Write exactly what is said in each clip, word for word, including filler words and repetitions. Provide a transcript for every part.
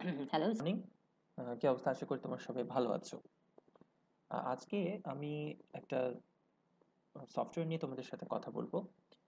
Hello. Morning. কি অবস্থা? আশা করি তোমরা সবাই ভালো আছো। আ আজকে আমি একটা সফটওয়্যার নিয়ে তোমাদের সাথে কথা বলবো।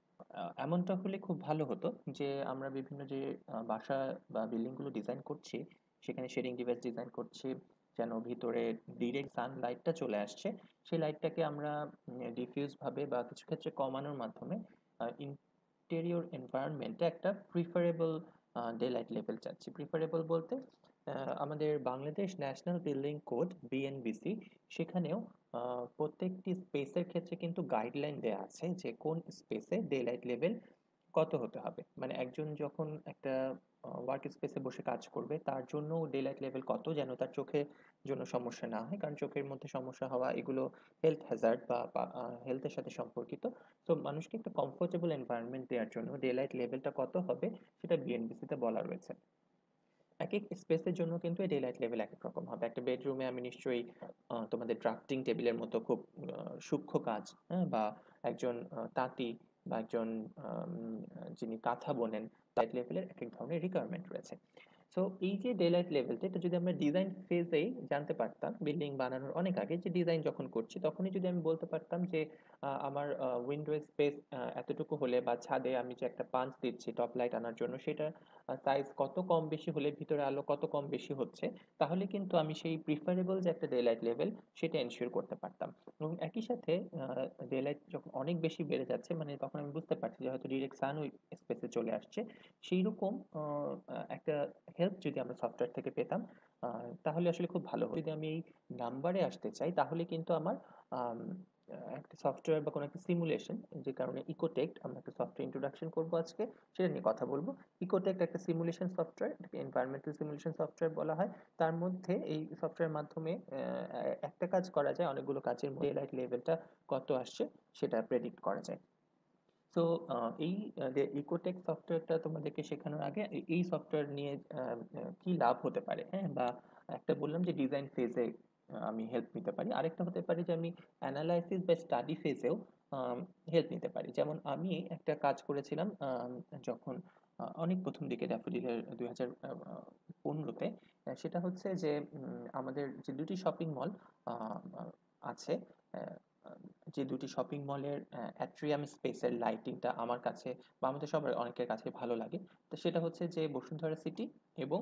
আ এমনটা হলে খুব ভালো হতো যে আমরা বিভিন্ন যে আ বাসা বা বিল্ডিং গুলো ডিজাইন করছি, সেখানে শেডিং ডিভাইস ডিজাইন করছি যেন ভিতরে ডিরেক্ট সানলাইটটা চলে আসছে। সেই লাইটটাকে আমরা উম ডিফিউজ ভাবে বা কিছু ক্ষেত্রে কমানোর মাধ্যমে আ ইন্টেরিয়র এনভায়রনমেন্টে একটা প্রিফারেবল আ ডে লাইট লেভেল চাচ্ছি। প্রিফারেবল বলতে আ আমাদের Bangladesh national building code B N B C সেখানেও আ প্রত্যেকটি স্পেসের ক্ষেত্রে কিন্তু গাইডলাইন দেয়া আছে যে কোন স্পেসে ডে লাইট লেভেল কত হতে হবে। মানে একজন যখন একটা আ ওয়ার্ক স্পেসে বসে কাজ করবে তার জন্য ডে লাইট লেভেল কত যেন তার চোখের জন্য সমস্যা না হয়। কারণ চোখের মধ্যে সমস্যা হওয়া এগুলো হেলথ হ্যাজার্ড বা পা আ হেলথের সাথে সম্পর্কিত। তো মানুষকে একটা কমফোর্টেবল এনভায়রনমেন্ট দেওয়ার জন্য ডে লাইট লেভেলটা কত হবে সেটা বি এন বি সি তে বলা রয়েছে। একেক স্পেসের জন্য কিন্তু এই ডেলাইট লেভেল একেক রকম হবে। একটা বেডরুমে আমি নিশ্চয়ই আ তোমাদের ড্রাফটিং টেবিলের মতো খুব আ সূক্ষ্ম কাজ, হ্যাঁ? বা একজন আ তাঁতি বা একজন আম যিনি কাঁথা বোনেন, লাইট লেভেলের একেক ধরনের রিকোয়ারমেন্ট রয়েছে। সো এই যে ডেলাইট লেভেলটা এটা যদি আমরা ডিজাইন ফেজেই জানতে পারতাম, বিল্ডিং বানানোর অনেক আগে যে ডিজাইন যখন করছি, তখনই যদি আমি বলতে পারতাম যে আ আমার আ উইন্ডো স্পেস আ এতটুকু হলে বা ছাদে আমি যে একটা পাঁচ দিচ্ছি টপ লাইট আনার জন্য সেটা সাইজ কত কম বেশি হলে ভিতরে আলো কত কম বেশি হচ্ছে, তাহলে কিন্তু আমি সেই প্রিফারেবল যে একটা ডে লাইট লেভেল সেটা এনশিওর করতে পারতাম। এবং একই সাথে ডে লাইট যখন অনেক বেশি বেড়ে যাচ্ছে মানে তখন আমি বুঝতে পারছি যে হয়তো ডিরেক্ট সান ওই স্পেসে চলে আসছে, সেই রকম আহ, একটা হেল্প যদি আমরা সফটওয়্যার থেকে পেতাম আহ, তাহলে আসলে খুব ভালো হতো। যদি আমি এই নাম্বারে আসতে চাই তাহলে কিন্তু আমার আম, একটা সফটওয়্যার বা কোনো একটা সিমুলেশন, যে কারণে ইকোটেক্ট আমরা একটা সফটওয়্যার ইন্ট্রোডাকশন করবো আজকে, সেটা নিয়ে কথা বলবো। ইকোটেক্ট একটা সিমুলেশন সফটওয়্যার, এটাকে এনভায়রনমেন্টাল সিমুলেশন সফটওয়্যার বলা হয়। তার মধ্যে এই সফটওয়্যার মাধ্যমে আহ, একটা কাজ করা যায় অনেকগুলো কাজের মধ্যে লাইট লেভেলটা কত আসছে সেটা প্রেডিক্ট করা যায়। সো এই ইকোটেক সফটওয়্যারটা তোমাদেরকে শেখানোর আগে এ- এই সফটওয়্যার নিয়ে আহ, আহ, কি লাভ হতে পারে, হ্যাঁ? বা একটা বললাম যে ডিজাইন ফেজে আমি হেল্প নিতে পারি, আরেকটা হতে পারে যে আমি অ্যানালাইসিস বা স্টাডি ফেজেও হেল্প নিতে পারি। যেমন আমি একটা কাজ করেছিলাম আম, যখন আহ, অনেক প্রথম দিকে ড্যাফোডিলের দুই হাজার পনেরোতে। সেটা হচ্ছে যে উম, আমাদের যে দুটি শপিং মল আছে, আহ, যে দুটি শপিং মলের অ্যাট্রিয়াম স্পেসের লাইটিংটা আমার কাছে বা আমাদের সবার অনেকের কাছে ভালো লাগে। তো সেটা হচ্ছে যে বসুন্ধরা সিটি এবং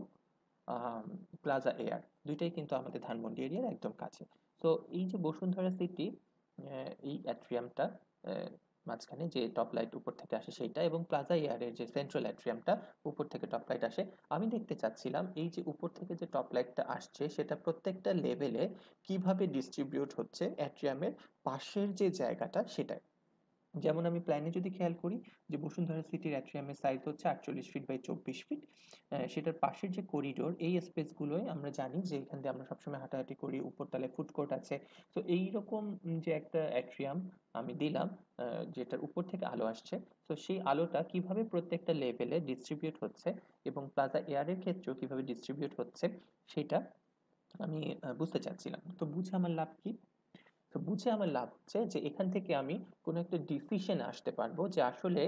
প্লাজা এয়ার, দুইটাই কিন্তু আমাদের ধানমন্ডি এরিয়ার একদম কাছে। তো এই যে বসুন্ধরা সিটি, এই অ্যাট্রিয়ামটা মাঝখানে যে টপ লাইট উপর থেকে আসে সেইটা, এবং প্লাজা এয়ারের যে সেন্ট্রাল অ্যাট্রিয়ামটা উপর থেকে টপ লাইট আসে। আমি দেখতে চাচ্ছিলাম এই যে উপর থেকে যে টপ লাইটটা আসছে সেটা প্রত্যেকটা লেভেলে কিভাবে ডিস্ট্রিবিউট হচ্ছে অ্যাট্রিয়ামের পাশের যে জায়গাটা সেটায়। যেমন আমি প্ল্যানে যদি খেয়াল করি যে বসুন্ধরা সিটির অ্যাট্রিয়ামের সাইজ হচ্ছে আটচল্লিশ ফিট বাই চব্বিশ ফিট। আহ, সেটার পাশের যে করিডোর, এই স্পেসগুলোয় আমরা জানি যে এখান দিয়ে আমরা সবসময় হাঁটাহাঁটি করি, উপরতলায় ফুড কোর্ট আছে। তো এইরকম যে একটা অ্যাট্রিয়াম আমি দিলাম, আহ, যেটার উপর থেকে আলো আসছে, তো সেই আলোটা কিভাবে প্রত্যেকটা লেভেলে ডিস্ট্রিবিউট হচ্ছে এবং প্লাজা এয়ারের ক্ষেত্রেও কিভাবে ডিস্ট্রিবিউট হচ্ছে সেটা আমি আহ, বুঝতে চাচ্ছিলাম। তো বুঝে আমার লাভ কি? তো বুঝে আমার লাভ হচ্ছে যে এখান থেকে আমি কোনো একটা ডিসিশন আসতে পারবো যে আসলে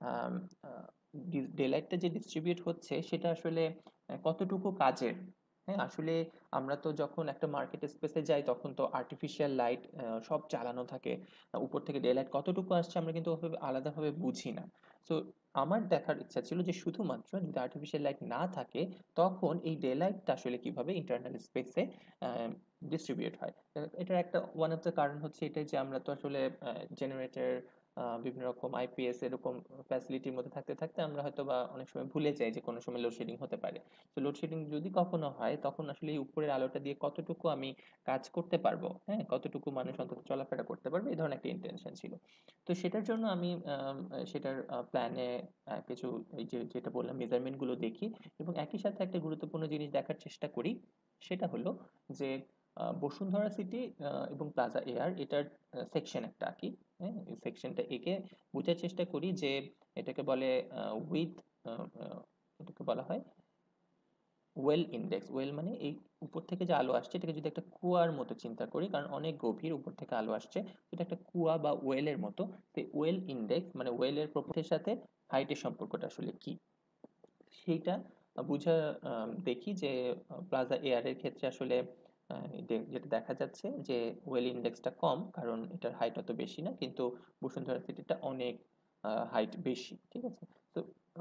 ডে লাইটটা যে ডিস্ট্রিবিউট হচ্ছে সেটা আসলে আহ, কতটুকু কাজের। হ্যাঁ, আসলে আমরা তো যখন একটা মার্কেট স্পেসে যাই তখন তো আর্টিফিশিয়াল লাইট সব চালানো থাকে। আহ, উপর থেকে ডে লাইট কতটুকু আসছে আমরা কিন্তু ওভাবে আলাদাভাবে বুঝি না। তো আমার দেখার ইচ্ছা ছিল যে শুধুমাত্র যদি আর্টিফিশিয়াল লাইট না থাকে তখন এই ডে লাইটটা আসলে কিভাবে ইন্টারনাল স্পেসে ডিস্ট্রিবিউট হয়। আহ, এটার একটা ওয়ান অফ দ্য কারণ হচ্ছে এটাই যে আমরা তো আসলে জেনারেটর বিভিন্ন রকম আই পি এস এরকম ফ্যাসিলিটির মধ্যে থাকতে থাকতে আমরা হয়তো বা অনেক সময় ভুলে যাই যে কোনো সময় লোডশেডিং হতে পারে। তো লোডশেডিং যদি কখনো হয় তখন আসলে এই উপরের আলোটা দিয়ে কতটুকু আমি কাজ করতে পারবো, হ্যাঁ, কতটুকু মানুষ অন্তত চলাফেরা করতে পারবে, এই ধরনের একটা ইন্টেনশন ছিল। তো সেটার জন্য আমি আম, সেটার প্ল্যানে কিছু এই যে যেটা বললাম মেজারমেন্ট গুলো দেখি এবং একই সাথে একটা গুরুত্বপূর্ণ জিনিস দেখার চেষ্টা করি। সেটা হলো যে আহ, বসুন্ধরা সিটি এবং প্লাজা এয়ার এটার সেকশন একটা আঁকি। হ্যাঁ, এই সেকশনটা এঁকে বোঝার চেষ্টা করি যে এটাকে বলে উইথ, এটাকে বলা হয় ওয়েল ইন্ডেক্স। ওয়েল মানে এই উপর থেকে যে আলো আসছে এটাকে যদি একটা কুয়ার মতো চিন্তা করি, কারণ অনেক গভীর উপর থেকে আলো আসছে, এটা একটা কুয়া বা ওয়েলের মতো। সেই ওয়েল ইন্ডেক্স মানে ওয়েলের প্রপ্রথের সাথে হাইটের সম্পর্কটা আসলে কি সেইটা বুঝা আহ, দেখি যে প্লাজা এয়ারের ক্ষেত্রে আসলে আহ, দে- যেটা দেখা যাচ্ছে যে ওয়েল ইন্ডেক্সটা কম, কারণ এটার হাইট অত বেশি না, কিন্তু বসুন্ধরা সিটিটা অনেক হাইট বেশি, ঠিক আছে। তো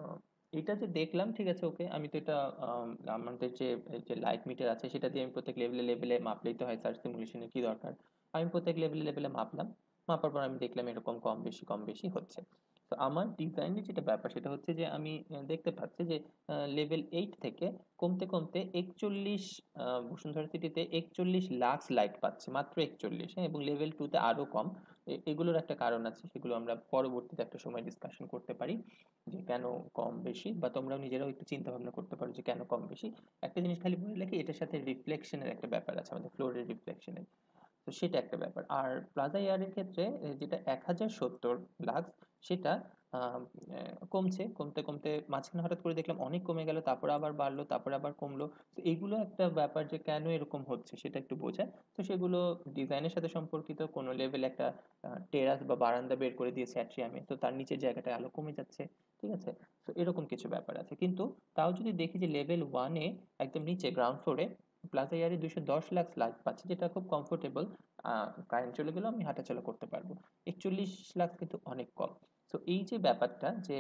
এটা যে দেখলাম, ঠিক আছে, ওকে, আমি তো এটা আম, আমাদের যে যে লাইট মিটার আছে সেটা দিয়ে আমি প্রত্যেক লেভেলে লেভেলে মাপলেই তো হয়, সার্চ সিমুলেশনের কি দরকার। আমি প্রত্যেক লেভেলে লেভেলে মাপলাম, মাপার পর আমি দেখলাম এরকম কম বেশি কম বেশি হচ্ছে। তো আমার ডিজাইনের যেটা ব্যাপার সেটা হচ্ছে যে আমি আহ, দেখতে পাচ্ছি যে লেভেল এইট থেকে কমতে কমতে একচল্লিশ, বসুন্ধরা সিটিতে একচল্লিশ লাক্স লাইট পাচ্ছে, মাত্র একচল্লিশ, হ্যাঁ, এবং লেভেল টুতে আরো কম। এ- এগুলোর একটা কারণ আছে, সেগুলো আমরা পরবর্তীতে একটা সময় ডিসকাশন করতে পারি যে কেন কম বেশি, বা তোমরাও নিজেরাও একটু চিন্তা ভাবনা করতে পারো যে কেন কম বেশি। একটা জিনিস খালি বলে রাখি, এটার সাথে রিফ্লেকশনের একটা ব্যাপার আছে, আমাদের ফ্লোরের রিফ্লেকশনের। তো সেটা একটা ব্যাপার। আর প্লাজা এয়ারের ক্ষেত্রে এ, যেটা এক হাজার সত্তর লাক্স, সেটা আম, আহ, কমছে, কমতে কমতে মাঝখানে হঠাৎ করে দেখলাম অনেক কমে গেল, তারপরে আবার বাড়লো, তারপরে আবার কমলো। তো এইগুলো একটা ব্যাপার যে কেন এরকম হচ্ছে সেটা একটু বোঝা। তো সেগুলো ডিজাইনের সাথে সম্পর্কিত, কোনো লেভেল একটা টেরাস বা বারান্দা বের করে দিয়েছে অ্যাট্রিয়ামে, তো তার নিচের জায়গাটায় আলো কমে যাচ্ছে, ঠিক আছে। তো এরকম কিছু ব্যাপার আছে, কিন্তু তাও যদি দেখি যে লেভেল ওয়ানে একদম নিচে গ্রাউন্ড ফ্লোরে প্লাজা এয়ারে দুইশো দশ লাখ লাইট পাচ্ছি, যেটা খুব কমফোর্টেবল। কারেন্ট চলে গেলেও আমি হাঁটাচলা করতে পারবো। একচল্লিশ লাখ কিন্তু অনেক কম। তো এই যে ব্যাপারটা যে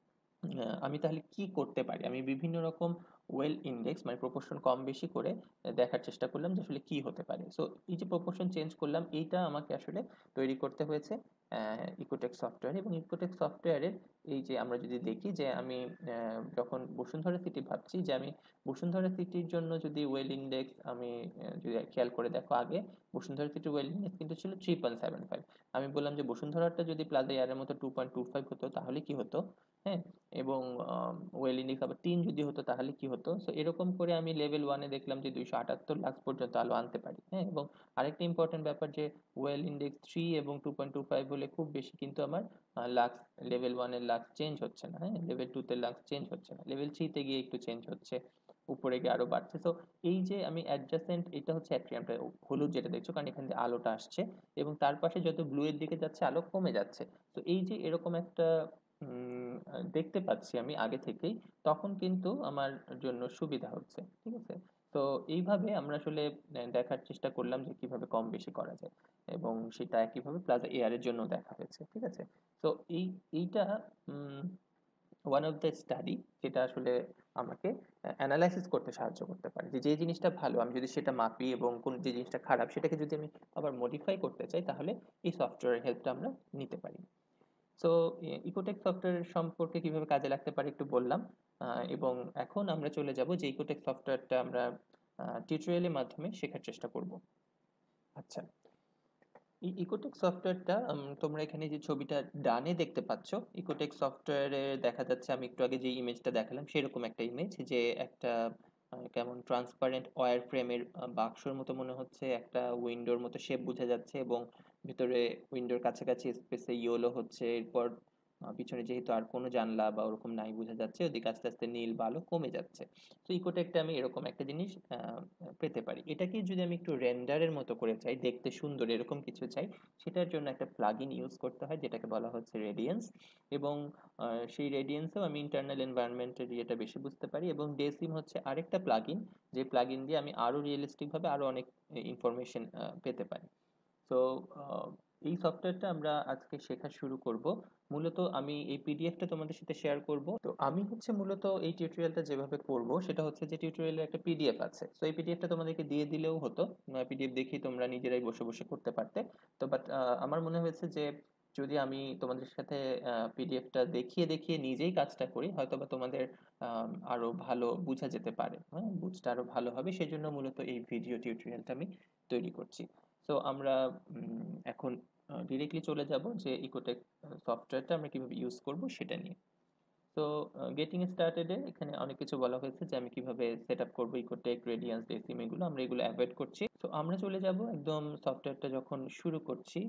আহ, আমি তাহলে কি করতে পারি, আমি বিভিন্ন রকম ওয়েল ইন্ডেক্স মানে প্রপোর্শন কম বেশি করে আহ, দেখার চেষ্টা করলাম যে আসলে কি হতে পারে। সো এই যে প্রপোর্শন চেঞ্জ করলাম, এইটা আমাকে আসলে তৈরি করতে হয়েছে ইকোটেক সফটওয়্যার। এবং ইকোটেক সফটওয়্যারের এই যে আমরা যদি দেখি যে আমি আহ, যখন বসুন্ধরা সিটি ভাবছি, যে আমি বসুন্ধরা সিটির জন্য যদি ওয়েল ইন্ডেক্স আমি আহ, যদি খেয়াল করে দেখো, আগে বসুন্ধরা সিটির ওয়েল ইন্ডেক্স কিন্তু ছিল থ্রি পয়েন্ট সেভেন ফাইভ। আমি বললাম যে বসুন্ধরাটা যদি প্লাজা এয়ারের মতো টু পয়েন্ট টু ফাইভ হতো তাহলে কি হতো, হ্যাঁ, এবং ওয়েল ইন্ডেক্স আবার তিন যদি হতো তাহলে কি হতো। সো এরকম করে আমি লেভেল ওয়ানে দেখলাম যে দুইশো আটাত্তর লাক্স পর্যন্ত আলো আনতে পারি, হ্যাঁ। এবং আরেকটা ইম্পর্টেন্ট ব্যাপার যে ওয়েল ইন্ডেক্স থ্রি এবং টু পয়েন্ট টু ফাইভ হলে খুব বেশি কিন্তু আমার লাক্স, লেভেল ওয়ানের লাক্স চেঞ্জ হচ্ছে না, হ্যাঁ, লেভেল টুতে লাক্স চেঞ্জ হচ্ছে না, লেভেল থ্রিতে গিয়ে একটু চেঞ্জ হচ্ছে, উপরে গিয়ে আরো বাড়ছে। সো এই যে আমি অ্যাডজাসেন্ট, এটা হচ্ছে অ্যাট্রিয়ামটা হলুদ যেটা দেখছো, কারণ এখান দিয়ে আলোটা আসছে, এবং তার পাশে যত ব্লু এর দিকে যাচ্ছে আলো কমে যাচ্ছে। তো এই যে এরকম একটা উম, আহ, দেখতে পাচ্ছি আমি আগে থেকেই, তখন কিন্তু আমার জন্য সুবিধা হচ্ছে, ঠিক আছে। তো এইভাবে আমরা আসলে আহ, দেখার চেষ্টা করলাম যে কিভাবে কম বেশি করা যায়, এবং সেটা একইভাবে প্লাজা এয়ারের জন্য দেখা হয়েছে, ঠিক আছে। তো এই এইটা ওয়ান অফ দ্য স্টাডি যেটা আসলে আমাকে অ্যানালাইসিস করতে সাহায্য করতে পারে, যে যে জিনিসটা ভালো আমি যদি সেটা মাপি, এবং কোন যে জিনিসটা খারাপ সেটাকে যদি আমি আবার মডিফাই করতে চাই, তাহলে এই সফটওয়্যারের হেল্পটা আমরা নিতে পারি। সো ইকোটেক সফটওয়্যার সম্পর্কে কিভাবে কাজে লাগতে পারে একটু বললাম। আহ, এবং এখন আমরা চলে যাব যে ইকোটেক সফটওয়্যারটা আমরা টিউটোরিয়ালের মাধ্যমে শেখার চেষ্টা করব। আচ্ছা, এই ইকোটেক সফটওয়্যারটা তোমরা এখানে যে ছবিটা ডানে দেখতে পাচ্ছ, ইকোটেক সফটওয়্যারে দেখা যাচ্ছে, আমি একটু আগে যে ইমেজটা দেখালাম সেরকম একটা ইমেজ, যে একটা আহ, কেমন ট্রান্সপারেন্ট ওয়্যার ফ্রেমের বাক্সর মতো মনে হচ্ছে, একটা উইন্ডোর মতো শেপ বোঝা যাচ্ছে, এবং ভিতরে উইন্ডোর কাছাকাছি স্পেসে ইয়েলো হচ্ছে, এরপর আহ, পিছনে যেহেতু আর কোনো জানলা বা ওরকম নাই বোঝা যাচ্ছে, ওদিকে আস্তে আস্তে নীল বা আলো কমে যাচ্ছে। তো ইকোটেকটা আমি এরকম একটা জিনিস আহ, পেতে পারি। এটাকে যদি আমি একটু রেন্ডারের মতো করে চাই, দেখতে সুন্দর এরকম কিছু চাই, সেটার জন্য একটা প্লাগইন ইউজ করতে হয় যেটাকে বলা হচ্ছে রেডিয়েন্স। এবং আহ, সেই রেডিয়েন্সেও আমি ইন্টারনাল এনভায়রনমেন্টের ইয়েটা বেশি বুঝতে পারি, এবং ডেসিম হচ্ছে আরেকটা প্লাগইন, যে প্লাগইন দিয়ে আমি আরো রিয়েলিস্টিক ভাবে আরো অনেক ইনফরমেশন পেতে পারি। তো এই সফটওয়্যারটা আমরা আজকে শেখা শুরু করব। মূলত আমি এই পিডিএফটা তোমাদের সাথে শেয়ার করব। তো আমি হচ্ছে মূলত এই টিউটোরিয়ালটা যেভাবে করব সেটা হচ্ছে যে টিউটোরিয়ালের একটা পিডিএফ আছে, তো এই পিডিএফটা তোমাদেরকে দিয়ে দিলেও হতো, পিডিএফ দেখেই তোমরা নিজেরাই বসে বসে করতে পারতে। তো বাট আমার মনে হয়েছে যে যদি আমি তোমাদের সাথে পিডিএফটা দেখিয়ে দেখিয়ে নিজেই কাজটা করি, হয়তো বা তোমাদের আম, আরো ভালো বোঝা যেতে পারে, হ্যাঁ, বুঝতে আরো ভালো হবে, সেই জন্য মূলত এই ভিডিও টিউটোরিয়ালটা আমি তৈরি করছি। তো আমরা উম, এখন ডিরেক্টলি চলে যাব যে ইকোটেক সফটওয়্যারটা আমরা কিভাবে ইউজ করব সেটা নিয়ে। তো গেটিং স্টার্টেড এ এখানে অনেক কিছু বলা হয়েছে যে আমি কিভাবে সেট আপ করবো ইকোটেক, রেডিয়ান্স, ডেসিম, এগুলো আমরা এগুলো অ্যাভয়েড করছি। তো আমরা চলে যাব একদম সফটওয়্যারটা যখন শুরু করছি,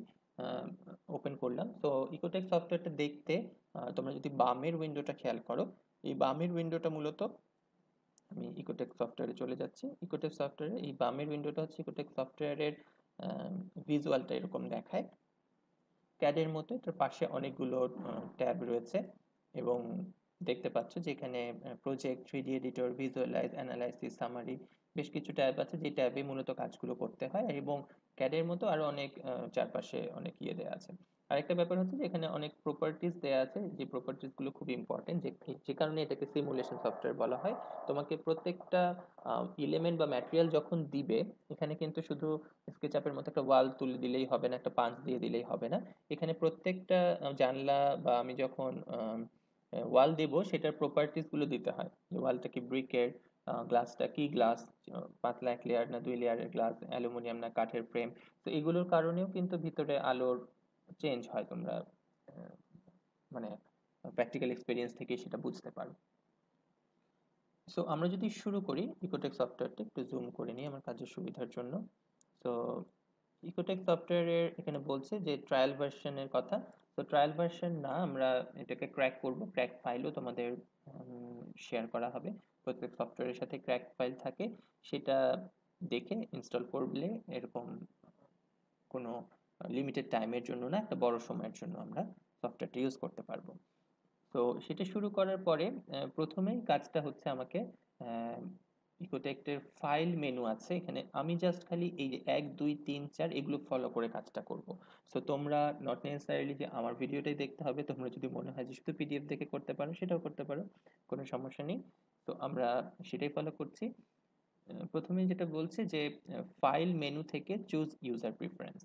ওপেন করলাম। তো ইকোটেক সফটওয়্যারটা দেখতে আহ, তোমরা যদি বামের উইন্ডোটা খেয়াল করো, এই বামের উইন্ডোটা মূলত, আমি ইকোটেক সফটওয়্যারে চলে যাচ্ছি। ইকোটেক সফটওয়্যারে এই বামের উইন্ডোটা হচ্ছে ইকোটেক সফটওয়্যারের ভিজুয়ালটা এরকম দেখায়, ক্যাডের মতো, এটার পাশে অনেকগুলো ট্যাব রয়েছে, এবং দেখতে পাচ্ছ যে এখানে project, three D editor, visualize, analysis, summary বেশ কিছু ট্যাব আছে যে ট্যাবে মূলত কাজগুলো করতে হয়, এবং ক্যাডের মতো আরো অনেক আহ, চারপাশে অনেক ইয়ে দেওয়া আছে। আরেকটা ব্যাপার হচ্ছে যে এখানে অনেক প্রপার্টিজ দেওয়া আছে, যে প্রপার্টিজ গুলো খুব ইম্পর্টেন্ট, যে যে কারণে এটাকে সিমুলেশন সফটওয়্যার বলা হয়। তোমাকে প্রত্যেকটা ইলেমেন্ট বা ম্যাটেরিয়াল যখন দিবে, এখানে কিন্তু শুধু স্কেচআপের মতো একটা ওয়াল তুলে দিলেই হবে না, একটা পাঁচ দিয়ে দিলেই হবে না। এখানে প্রত্যেকটা আহ, জানলা বা আমি যখন ওয়াল দেব সেটার প্রপার্টিস গুলো দিতে হয়, যে ওয়ালটা কি ব্রিকের, গ্লাসটা কি গ্লাস, পাতলা এক লেয়ার না দুই লেয়ারের গ্লাস, অ্যালুমিনিয়াম না কাঠের ফ্রেম। তো এগুলোর কারণেও কিন্তু ভিতরে আলোর চেঞ্জ হয়, তোমরা আহ, মানে প্র্যাকটিক্যাল এক্সপিরিয়েন্স থেকে সেটা বুঝতে পারো। সো আমরা যদি শুরু করি ইকোটেক সফটওয়্যারটা একটু জুম করে নিই আমার কাজের সুবিধার জন্য। তো ইকোটেক সফটওয়্যারের এখানে বলছে যে ট্রায়াল ভার্সনের কথা। তো ট্রায়াল ভার্সন না, আমরা এটাকে ক্র্যাক করব, ক্র্যাক ফাইলও তোমাদের শেয়ার করা হবে। প্রত্যেক সফটওয়্যারের সাথে ক্র্যাক ফাইল থাকে, সেটা দেখে ইনস্টল করলে এরকম কোনো লিমিটেড টাইমের জন্য না, একটা বড় সময়ের জন্য আমরা সফটওয়্যারটা ইউজ করতে পারবো। তো সেটা শুরু করার পরে আহ, প্রথমেই কাজটা হচ্ছে আমাকে ইকোটেক্টের ফাইল মেনু আছে এখানে, আমি জাস্ট খালি এই যে এক দুই তিন চার এগুলো ফলো করে কাজটা করব। সো তোমরা নট নেসেসারিলি যে আমার ভিডিওটাই দেখতে হবে, তোমরা যদি মনে হয় যে শুধু পিডিএফ দেখে করতে পারো সেটাও করতে পারো, কোনো সমস্যা নেই। তো আমরা সেটাই ফলো করছি। আহ, প্রথমে যেটা বলছে যে ফাইল মেনু থেকে চুজ ইউজার প্রিফারেন্স।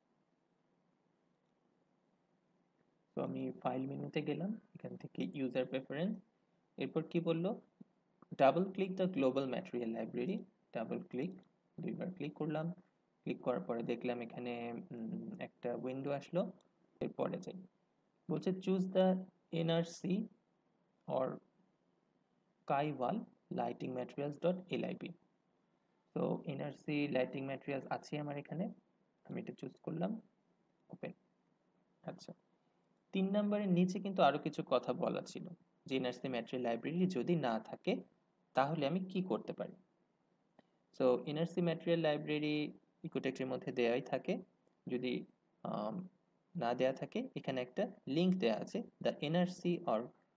তো আমি ফাইল মেনুতে গেলাম, এখান থেকে ইউজার প্রেফারেন্স। এরপর কি বললো, double click the global material library. Double click, দুইবার ক্লিক করলাম। ক্লিক করার পরে দেখলাম এখানে উম, একটা উইন্ডো আসলো। এরপরে যাই, বলছে choose the NRC or Kalwall lighting materials dot LIP. তো এনআরসি লাইটিং ম্যাটেরিয়ালস আছে আমার এখানে, আমি এটা চুজ করলাম, ওপেন। আচ্ছা, তিন নম্বরের নিচে কিন্তু আরো কিছু কথা বলা ছিল, যে এনআরসি ম্যাটেরিয়াল লাইব্রেরি যদি না থাকে তাহলে আমি কি করতে পারি। সো এনআরসি ম্যাটেরিয়াল লাইব্রেরি ইকোটেক্টের মধ্যে দেওয়াই থাকে, যদি আম, না দেয়া থাকে এখানে একটা লিংক দেওয়া আছে, the NRC or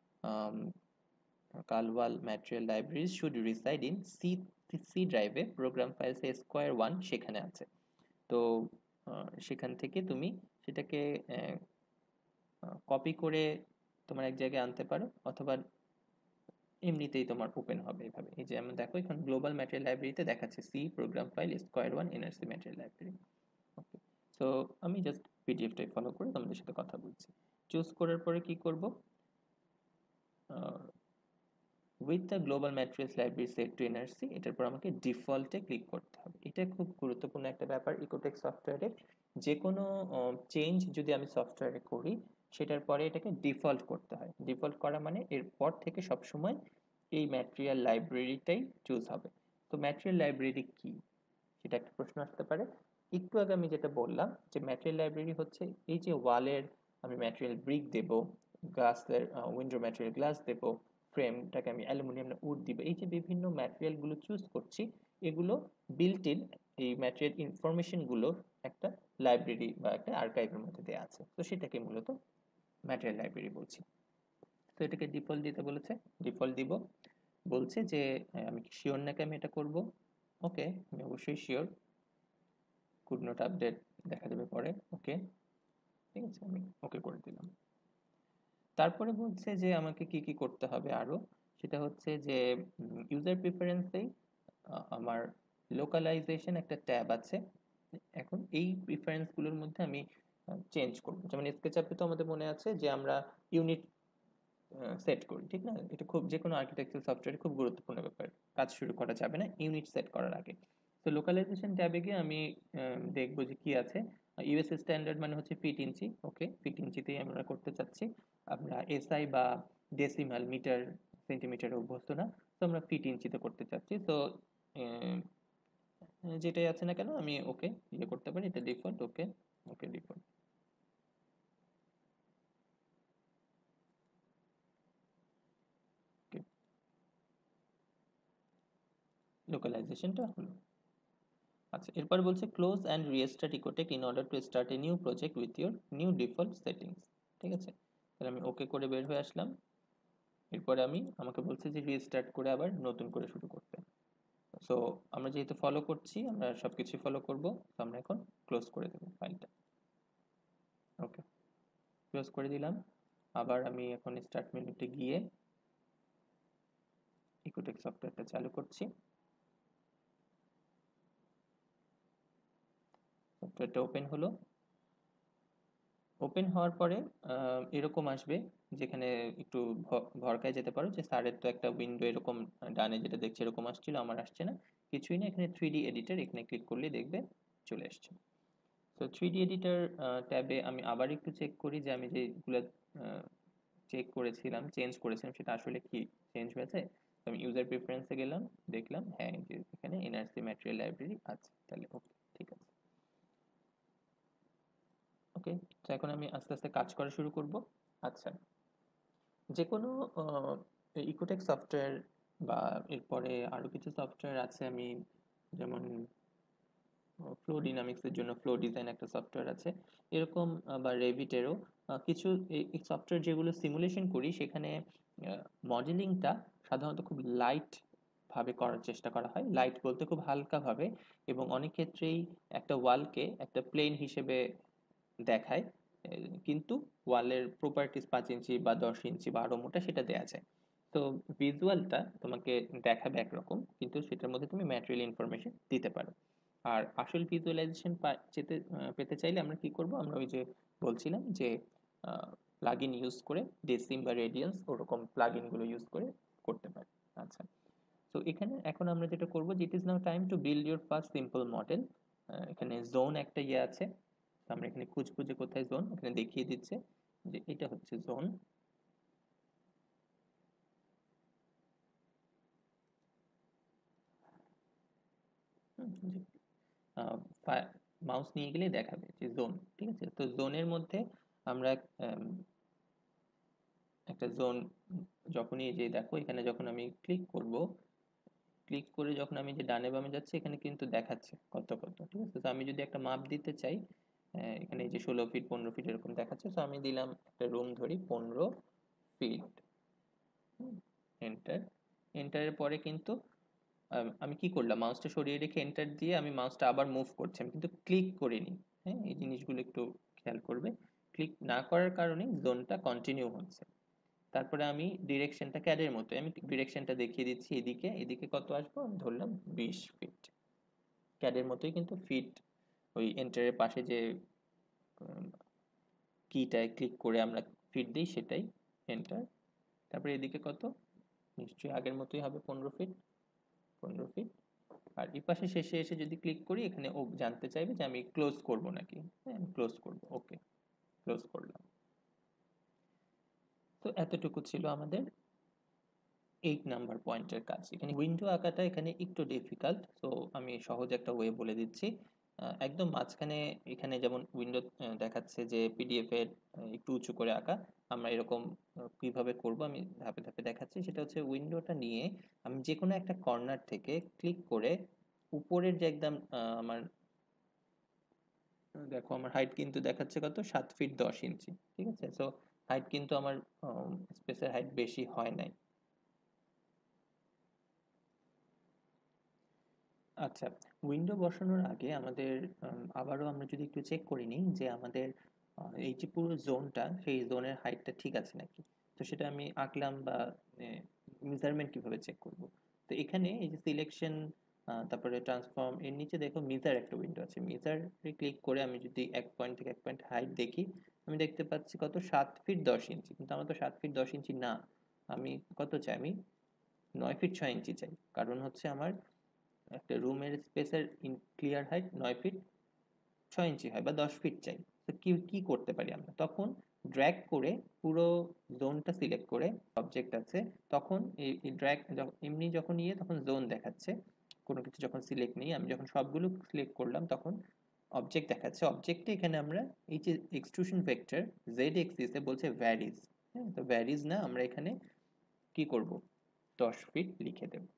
Kalwall material libraries should reside in C C ড্রাইভে প্রোগ্রাম ফাইলস স্কোয়ার ওয়ান, সেখানে আছে। তো আহ, সেখান থেকে তুমি সেটাকে কপি করে তোমার এক জায়গায় আনতে পারো, অথবা এমনিতেই তোমার ওপেন হবে এভাবে। এই যে আমি দেখো এখন গ্লোবাল ম্যাটেরিয়াল লাইব্রেরিতে দেখাচ্ছে C program file square one NRC material library. Okay, so আমি জাস্ট পিডিএফটাই ফলো করে তোমাদের সাথে কথা বলছি। চুজ করার পরে কি করব, with the global materials library set to NRC, এটার পর আমাকে ডিফল্টে ক্লিক করতে হবে। এটা খুব গুরুত্বপূর্ণ একটা ব্যাপার ইকোটেক সফটওয়্যারে, যে কোনো চেঞ্জ যদি আমি সফটওয়্যারে করি সেটার পরে এটাকে ডিফল্ট করতে হয়। ডিফল্ট করা মানে এরপর থেকে সবসময় এই ম্যাটেরিয়াল লাইব্রেরিটাই চুজ হবে। তো ম্যাটেরিয়াল লাইব্রেরি কি, সেটা একটা প্রশ্ন আসতে পারে। একটু আগে আমি যেটা বললাম যে ম্যাটেরিয়াল লাইব্রেরি হচ্ছে এই যে ওয়ালের আমি ম্যাটেরিয়াল ব্রিক দেব, গ্লাসের উইন্ডো ম্যাটেরিয়াল গ্লাস দেব, ফ্রেমটাকে আমি অ্যালুমিনিয়াম না উড দিব, এই যে বিভিন্ন ম্যাটেরিয়ালগুলো চুজ করছি, এগুলো বিল্ট ইন এই ম্যাটেরিয়াল ইনফরমেশনগুলো একটা লাইব্রেরি বা একটা আর্কাইভের মধ্যে দেওয়া আছে, তো সেটাকে মূলত ম্যাটেরিয়াল লাইব্রেরি বলছি। তো এটাকে ডিফল্ট দিতে বলেছে, ডিফল্ট দিব। বলছে যে আহ, আমি কি শিওর নাকি আমি এটা করব। ওকে, আমি অবশ্যই শিওর, কুড নট আপডেট দেখা যাবে পরে, ওকে। ঠিক আছে, আমি ওকে করে দিলাম। তারপরে বলছে যে আমাকে কি কি করতে হবে আরো, সেটা হচ্ছে যে ইউজার প্রিফারেন্সেই আমার লোকালাইজেশন একটা ট্যাব আছে। এখন এই প্রিফারেন্সগুলোর মধ্যে আমি চেঞ্জ করব, যেমন স্কেচআপে তো আমাদের মনে আছে যে আমরা ইউনিট সেট করি, ঠিক না? এটা খুব, যে কোনো আর্কিটেকচারাল সফটওয়্যারে খুব গুরুত্বপূর্ণ ব্যাপার, কাজ শুরু করা যাবে না ইউনিট সেট করার আগে। তো লোকালাইজেশন ট্যাবে গিয়ে আমি আহ, দেখবো যে কি আছে। ইউএস স্ট্যান্ডার্ড মানে হচ্ছে ফিট ইঞ্চি, ওকে, ফিট ইঞ্চিতেই আমরা করতে চাচ্ছি। আমরা এসআই বা ডেসিমাল, মিটার সেন্টিমিটারে অভ্যস্ত না, তো আমরা ফিট ইঞ্চিতে করতে চাচ্ছি। তো যেটাই আছে না কেন আমি ওকে ইয়ে করতে পারি, এটা ডিফল্ট, ওকে, ওকে ডিফল্ট। লোকালাইজেশনটা হলো। আচ্ছা, এরপর বলছে close and restart Ecotect in order to start a new project with your new default settings. ঠিক আছে, তাহলে আমি ওকে করে বের হয়ে আসলাম। এরপরে আমি আমাকে বলছে যে রিস্টার্ট করে আবার নতুন করে শুরু করতে। সো আমরা যেহেতু ফলো করছি, আমরা সব কিছুই ফলো করবো, তো আমরা এখন ক্লোজ করে দেবো ফাইলটা। ওকে, ক্লোজ করে দিলাম। আবার আমি এখন স্টার্ট মেনুতে গিয়ে ইকোটেক্স সফটওয়্যারটা চালু করছি। সফটওয়্যারটা ওপেন হলো। ওপেন হওয়ার পরে আহ, এরকম আসবে, যেখানে একটু ভ- ভড়কায় যেতে পারো যে স্যারের তো একটা উইন্ডো এরকম ডানে যেটা দেখছে এরকম আসছিল, আমার আসছে না। কিছুই না, এখানে থ্রি ডি এডিটর, এখানে ক্লিক করলে দেখবে চলে আসছে। তো থ্রি ডি এডিটর ট্যাবে আমি আবার একটু চেক করি যে আমি যেগুলো চেক করেছিলাম, চেঞ্জ করেছিলাম, সেটা আসলে কি চেঞ্জ হয়েছে। তো আমি ইউজার প্রেফারেন্সে গেলাম, দেখলাম হ্যাঁ এই যে এখানে এনআরসি ম্যাটেরিয়াল লাইব্রেরি আছে, তাহলে ওকে, ঠিক আছে। ওকে, তো এখন আমি আস্তে আস্তে কাজ করা শুরু করব। আচ্ছা, যে কোনো ইকোটেক সফটওয়্যার বা এরপরে আরও কিছু সফটওয়্যার আছে, আমি যেমন ফ্লো ডিনামিক্সের জন্য ফ্লো ডিজাইন একটা সফটওয়্যার আছে, এরকম আহ, বা রেভিটেরও কিছু এই সফটওয়্যার যেগুলো সিমুলেশন করি, সেখানে মডেলিংটা সাধারণত খুব লাইট ভাবে করার চেষ্টা করা হয়। লাইট বলতে খুব হালকা ভাবে, এবং অনেক ক্ষেত্রেই একটা ওয়ালকে একটা প্লেন হিসেবে দেখায়, এ, কিন্তু ওয়ালের প্রপার্টিস পাঁচ ইঞ্চি বা দশ ইঞ্চি বা আরো মোটা সেটা দেয়া যায়। তো ভিজুয়ালটা তোমাকে দেখাবে একরকম, কিন্তু সেটার মধ্যে তুমি ম্যাটেরিয়াল ইনফরমেশন দিতে পারো। আর আসল ভিজুয়ালাইজেশন যেতে আহ, পেতে চাইলে আমরা কি করব, আমরা ওই যে বলছিলাম যে প্লাগইন ইউজ করে ডেসিম বা রেডিয়ান্স ওরকম প্লাগইনগুলো ইউজ করে করতে পারি। আচ্ছা, তো এখানে এখন আমরা যেটা করব, it is now time to build your first simple model. এখানে জোন একটা ইয়ে আছে, আমরা এখানে খুঁজবো যে কোথায় জোন, এখানে দেখিয়ে দিচ্ছে যে এটা হচ্ছে জোন। মাউস নিয়ে গেলে দেখাবে যে জোন, ঠিক আছে। তো জোনের মধ্যে আমরা আম, একটা জোন, যখনই যে দেখো এখানে যখন আমি ক্লিক করব, ক্লিক করে যখন আমি যে ডানে বামে যাচ্ছি, এখানে কিন্তু দেখাচ্ছে কত কত, ঠিক আছে। তো আমি যদি একটা মাপ দিতে চাই, আহ, এখানে এই যে ষোলো ফিট পনেরো ফিট এরকম দেখাচ্ছে, তো আমি দিলাম একটা রুম ধরি পনেরো ফিট। এন্টার। এন্টারের পরে কিন্তু আম, আমি কি করলাম, মাউসটা সরিয়ে রেখে এন্টার দিয়ে আমি মাউসটা আবার মুভ করছি, আমি কিন্তু ক্লিক করিনি। হ্যাঁ, এই জিনিসগুলো একটু খেয়াল করবে। ক্লিক না করার কারণে জোনটা কন্টিনিউ হচ্ছে। তারপরে আমি ডিরেকশনটা ক্যাডের মতো আমি ডিরেকশনটা দেখিয়ে দিচ্ছি, এদিকে এদিকে কত আসবো আমি ধরলাম বিশ ফিট। ক্যাডের মতোই কিন্তু ফিট, ওই এন্টারের পাশে যে কিটায় ক্লিক করে আমরা ফিট দিই সেটাই এন্টার। তারপরে এদিকে কত, নিশ্চয়ই আগের মতোই হবে পনেরো ফিট। পনেরো ফিট। আর এই পাশে শেষে এসে যদি ক্লিক করি, এখানে ও জানতে চাইবে যে আমি ক্লোজ করব নাকি। হ্যাঁ, আমি ক্লোজ করব, ওকে, ক্লোজ করলাম। তো এতটুকু ছিল আমাদের এইট নাম্বার পয়েন্টের কাজ। এখানে উইন্ডো আঁকাটা এখানে একটু ডিফিকাল্ট, তো আমি সহজ একটা ওয়ে বলে দিচ্ছি। আহ, একদম মাঝখানে এখানে যেমন উইন্ডো দেখাচ্ছে যে পিডিএফ এর আহ, একটু উঁচু করে আঁকা, আমরা এরকম আহ, কিভাবে করব আমি ধাপে ধাপে দেখাচ্ছি। সেটা হচ্ছে উইন্ডোটা নিয়ে আমি যে কোনো একটা কর্নার থেকে ক্লিক করে উপরের যে একদম আহ, আমার দেখো আমার হাইট কিন্তু দেখাচ্ছে কত, সাত ফিট দশ ইঞ্চি, ঠিক আছে। সো হাইট কিন্তু আমার স্পেসের হাইট বেশি হয় নাই। আচ্ছা, উইন্ডো বসানোর আগে আমাদের উম, আবারও আমরা যদি একটু চেক করে নিই যে আমাদের আহ, এই যে পুরো জোনটা, সেই জোনের হাইটটা ঠিক আছে নাকি। তো সেটা আমি আঁকলাম, বা মেজারমেন্ট কিভাবে চেক করব। তো এখানে এই যে সিলেকশন, তারপরে ট্রান্সফর্ম, এর নিচে দেখো মেজার একটা উইন্ডো আছে, মেজারে ক্লিক করে আমি যদি এক পয়েন্ট থেকে এক পয়েন্ট হাইট দেখি, আমি দেখতে পাচ্ছি কত, সাত ফিট দশ ইঞ্চি। কিন্তু আমার তো সাত ফিট দশ ইঞ্চি না, আমি কত চাই, আমি নয় ফিট ছয় ইঞ্চি চাই। কারণ হচ্ছে আমার একটা রুমের স্পেসের ক্লিয়ার হাইট নয় ফিট ছয় ইঞ্চি হয়, বা দশ ফিট চাই। তো কি কি করতে পারি আমরা তখন, ড্র্যাগ করে পুরো জোনটা সিলেক্ট করে, অবজেক্ট আছে, তখন এই ড্র্যাগ এমনি যখন ইয়ে তখন জোন দেখাচ্ছে। কোনো কিছু যখন সিলেক্ট নেই, আমি যখন সবগুলো সিলেক্ট করলাম তখন অবজেক্ট দেখাচ্ছে। অবজেক্টে এখানে আমরা এই যে এক্সট্রুশন ভেক্টর জেড এক্সিসে বলছে ভ্যারিজ। হ্যাঁ, তো ভ্যারিজ না, আমরা এখানে কি করব, দশ ফিট লিখে দেব।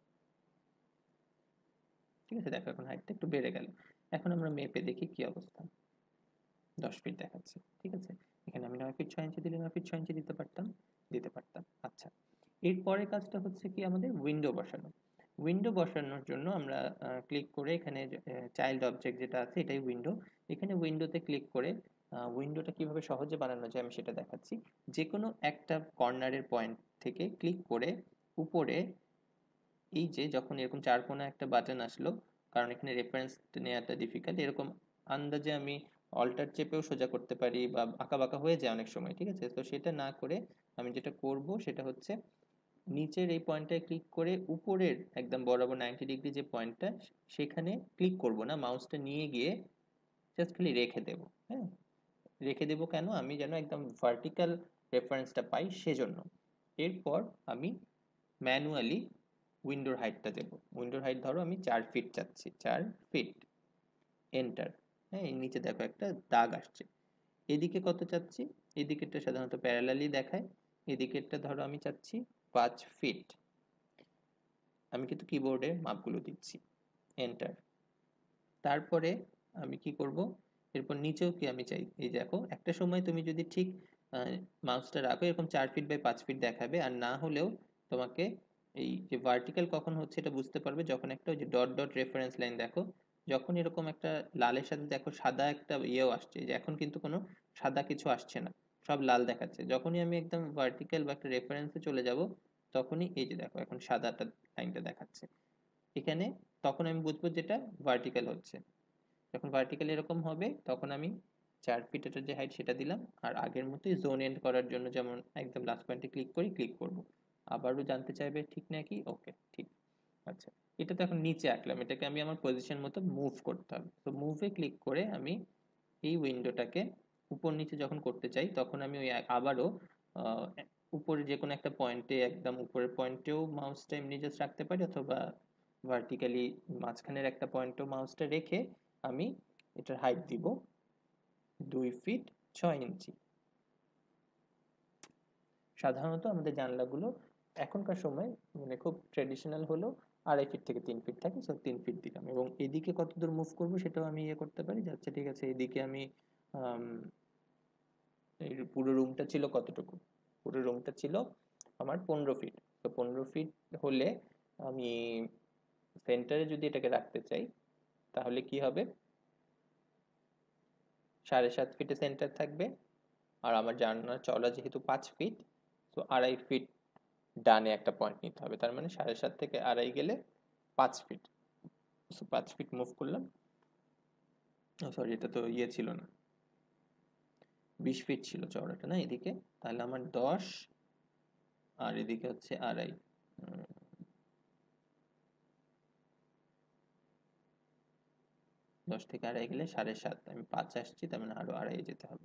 ঠিক আছে, দেখো এখন হাইটটা একটু বেড়ে গেল। এখন আমরা মেপে দেখি কি অবস্থা, দশ ফিট দেখাচ্ছে, ঠিক আছে। এখানে আমি নয় ফিট ছয় ইঞ্চি দিলে নয় ফিট ছয় ইঞ্চি দিতে পারতাম, দিতে পারতাম। আচ্ছা, এরপরের কাজটা হচ্ছে কি আমাদের উইন্ডো বসানো। উইন্ডো বসানোর জন্য আমরা ক্লিক করে এখানে চাইল্ড অবজেক্ট যেটা আছে এটাই উইন্ডো। এখানে উইন্ডোতে ক্লিক করে উইন্ডোটা কিভাবে সহজে বানানো যায় আমি সেটা দেখাচ্ছি। যে কোনো একটা কর্নারের পয়েন্ট থেকে ক্লিক করে উপরে এই যে যখন এরকম চারকোনা একটা বাটন আসলো, কারণ এখানে রেফারেন্স নেওয়াটা ডিফিকাল্ট, এরকম আন্দাজে আমি অল্টার চেপেও সোজা করতে পারি বা আঁকা বাঁকা হয়ে যায় অনেক সময়, ঠিক আছে? তো সেটা না করে আমি যেটা করব সেটা হচ্ছে নিচের এই পয়েন্টটায় ক্লিক করে উপরের একদম বরাবর নাইনটি ডিগ্রি যে পয়েন্টটা সেখানে ক্লিক করব না, মাউসটা নিয়ে গিয়ে জাস্ট খালি রেখে দেব। হ্যাঁ, রেখে দেব কেন? আমি যেন একদম ভার্টিক্যাল রেফারেন্সটা পাই সেজন্য। এরপর আমি ম্যানুয়ালি উইন্ডোর হাইটটা দেবো। উইন্ডোর হাইট ধরো আমি চার ফিট চাচ্ছি, চার ফিট। এন্টার। হ্যাঁ, এই নিচে দেখো একটা দাগ আসছে। এদিকে কত চাচ্ছি? এদিকেরটা সাধারণত প্যারালালি দেখায়, এদিকেরটা ধরো আমি চাচ্ছি পাঁচ ফিট। আমি কিন্তু কিবোর্ডে মাপগুলো দিচ্ছি। এন্টার। তারপরে আমি কি করব, এরপর নিচেও কি আমি চাই, এই দেখো একটা সময় তুমি যদি ঠিক মাউসটা রাখো এরকম চার ফিট বাই পাঁচ ফিট দেখাবে, আর না হলেও তোমাকে এই যে ভার্টিক্যাল কখন হচ্ছে এটা বুঝতে পারবে যখন একটা ওই যে ডট ডট রেফারেন্স লাইন দেখো, যখন এরকম একটা লালের সাথে দেখো সাদা একটা ইয়েও আসছে, যে এখন কিন্তু কোনো সাদা কিছু আসছে না, সব লাল দেখাচ্ছে। যখনই আমি একদম ভার্টিক্যাল বা একটা রেফারেন্সে চলে যাব তখনই এই যে দেখো এখন সাদাটা লাইনটা দেখাচ্ছে এখানে, তখন আমি বুঝবো যেটা ভার্টিক্যাল হচ্ছে। যখন ভার্টিক্যাল এরকম হবে তখন আমি চার ফিটের যে হাইট সেটা দিলাম, আর আগের মতোই জোন এন্ড করার জন্য যেমন একদম লাস্ট পয়েন্টে ক্লিক করি, ক্লিক করব। আবারও জানতে চাইবে ঠিক নাকি, ওকে ঠিক। আচ্ছা, এটা তো এখন নিচে আঁকলাম, এটাকে আমি আমার পজিশন মতো মুভ করতে হবে। তো মুভে ক্লিক করে আমি এই উইন্ডোটাকে উপর নিচে যখন করতে চাই তখন আমি ওই আবারও উপরে যে কোনো একটা পয়েন্টে, একদম উপরের পয়েন্টেও মাউসটা এমনি জাস্ট রাখতে পারি, অথবা ভার্টিক্যালি মাঝখানের একটা পয়েন্টেও মাউসটা রেখে আমি এটার হাইট দিব দুই ফিট ছয় ইঞ্চি। সাধারণত আমাদের জানলাগুলো এখনকার সময় মানে খুব ট্রেডিশনাল হলেও আড়াই ফিট থেকে তিন ফিট থাকে, সো তিন ফিট দিলাম। এবং এদিকে কত দূর মুভ করবো সেটাও আমি ইয়ে করতে পারি, যাচ্ছে ঠিক আছে এদিকে আমি এই পুরো রুমটা ছিল কতটুকু, পুরো রুমটা ছিল আমার পনেরো ফিট। তো পনেরো ফিট হলে আমি সেন্টারে যদি এটাকে রাখতে চাই তাহলে কি হবে, সাড়ে সাত ফিটে সেন্টার থাকবে। আর আমার জানলার চওড়া যেহেতু পাঁচ ফিট, তো আড়াই ফিট ডানে একটা পয়েন্ট নিতে হবে, তার মানে সাড়ে সাত থেকে আড়াই গেলে পাঁচ ফিট। সো পাঁচ ফিট মুভ করলাম, সরি এটা তো ইয়ে ছিল না, বিশ ফিট ছিল চওড়াটা না এদিকে, তাহলে আমার দশ আর এদিকে হচ্ছে আড়াই, দশ থেকে আড়াই গেলে সাড়ে সাত, আমি পাঁচ আসছি তার মানে আরো আড়াই যেতে হবে।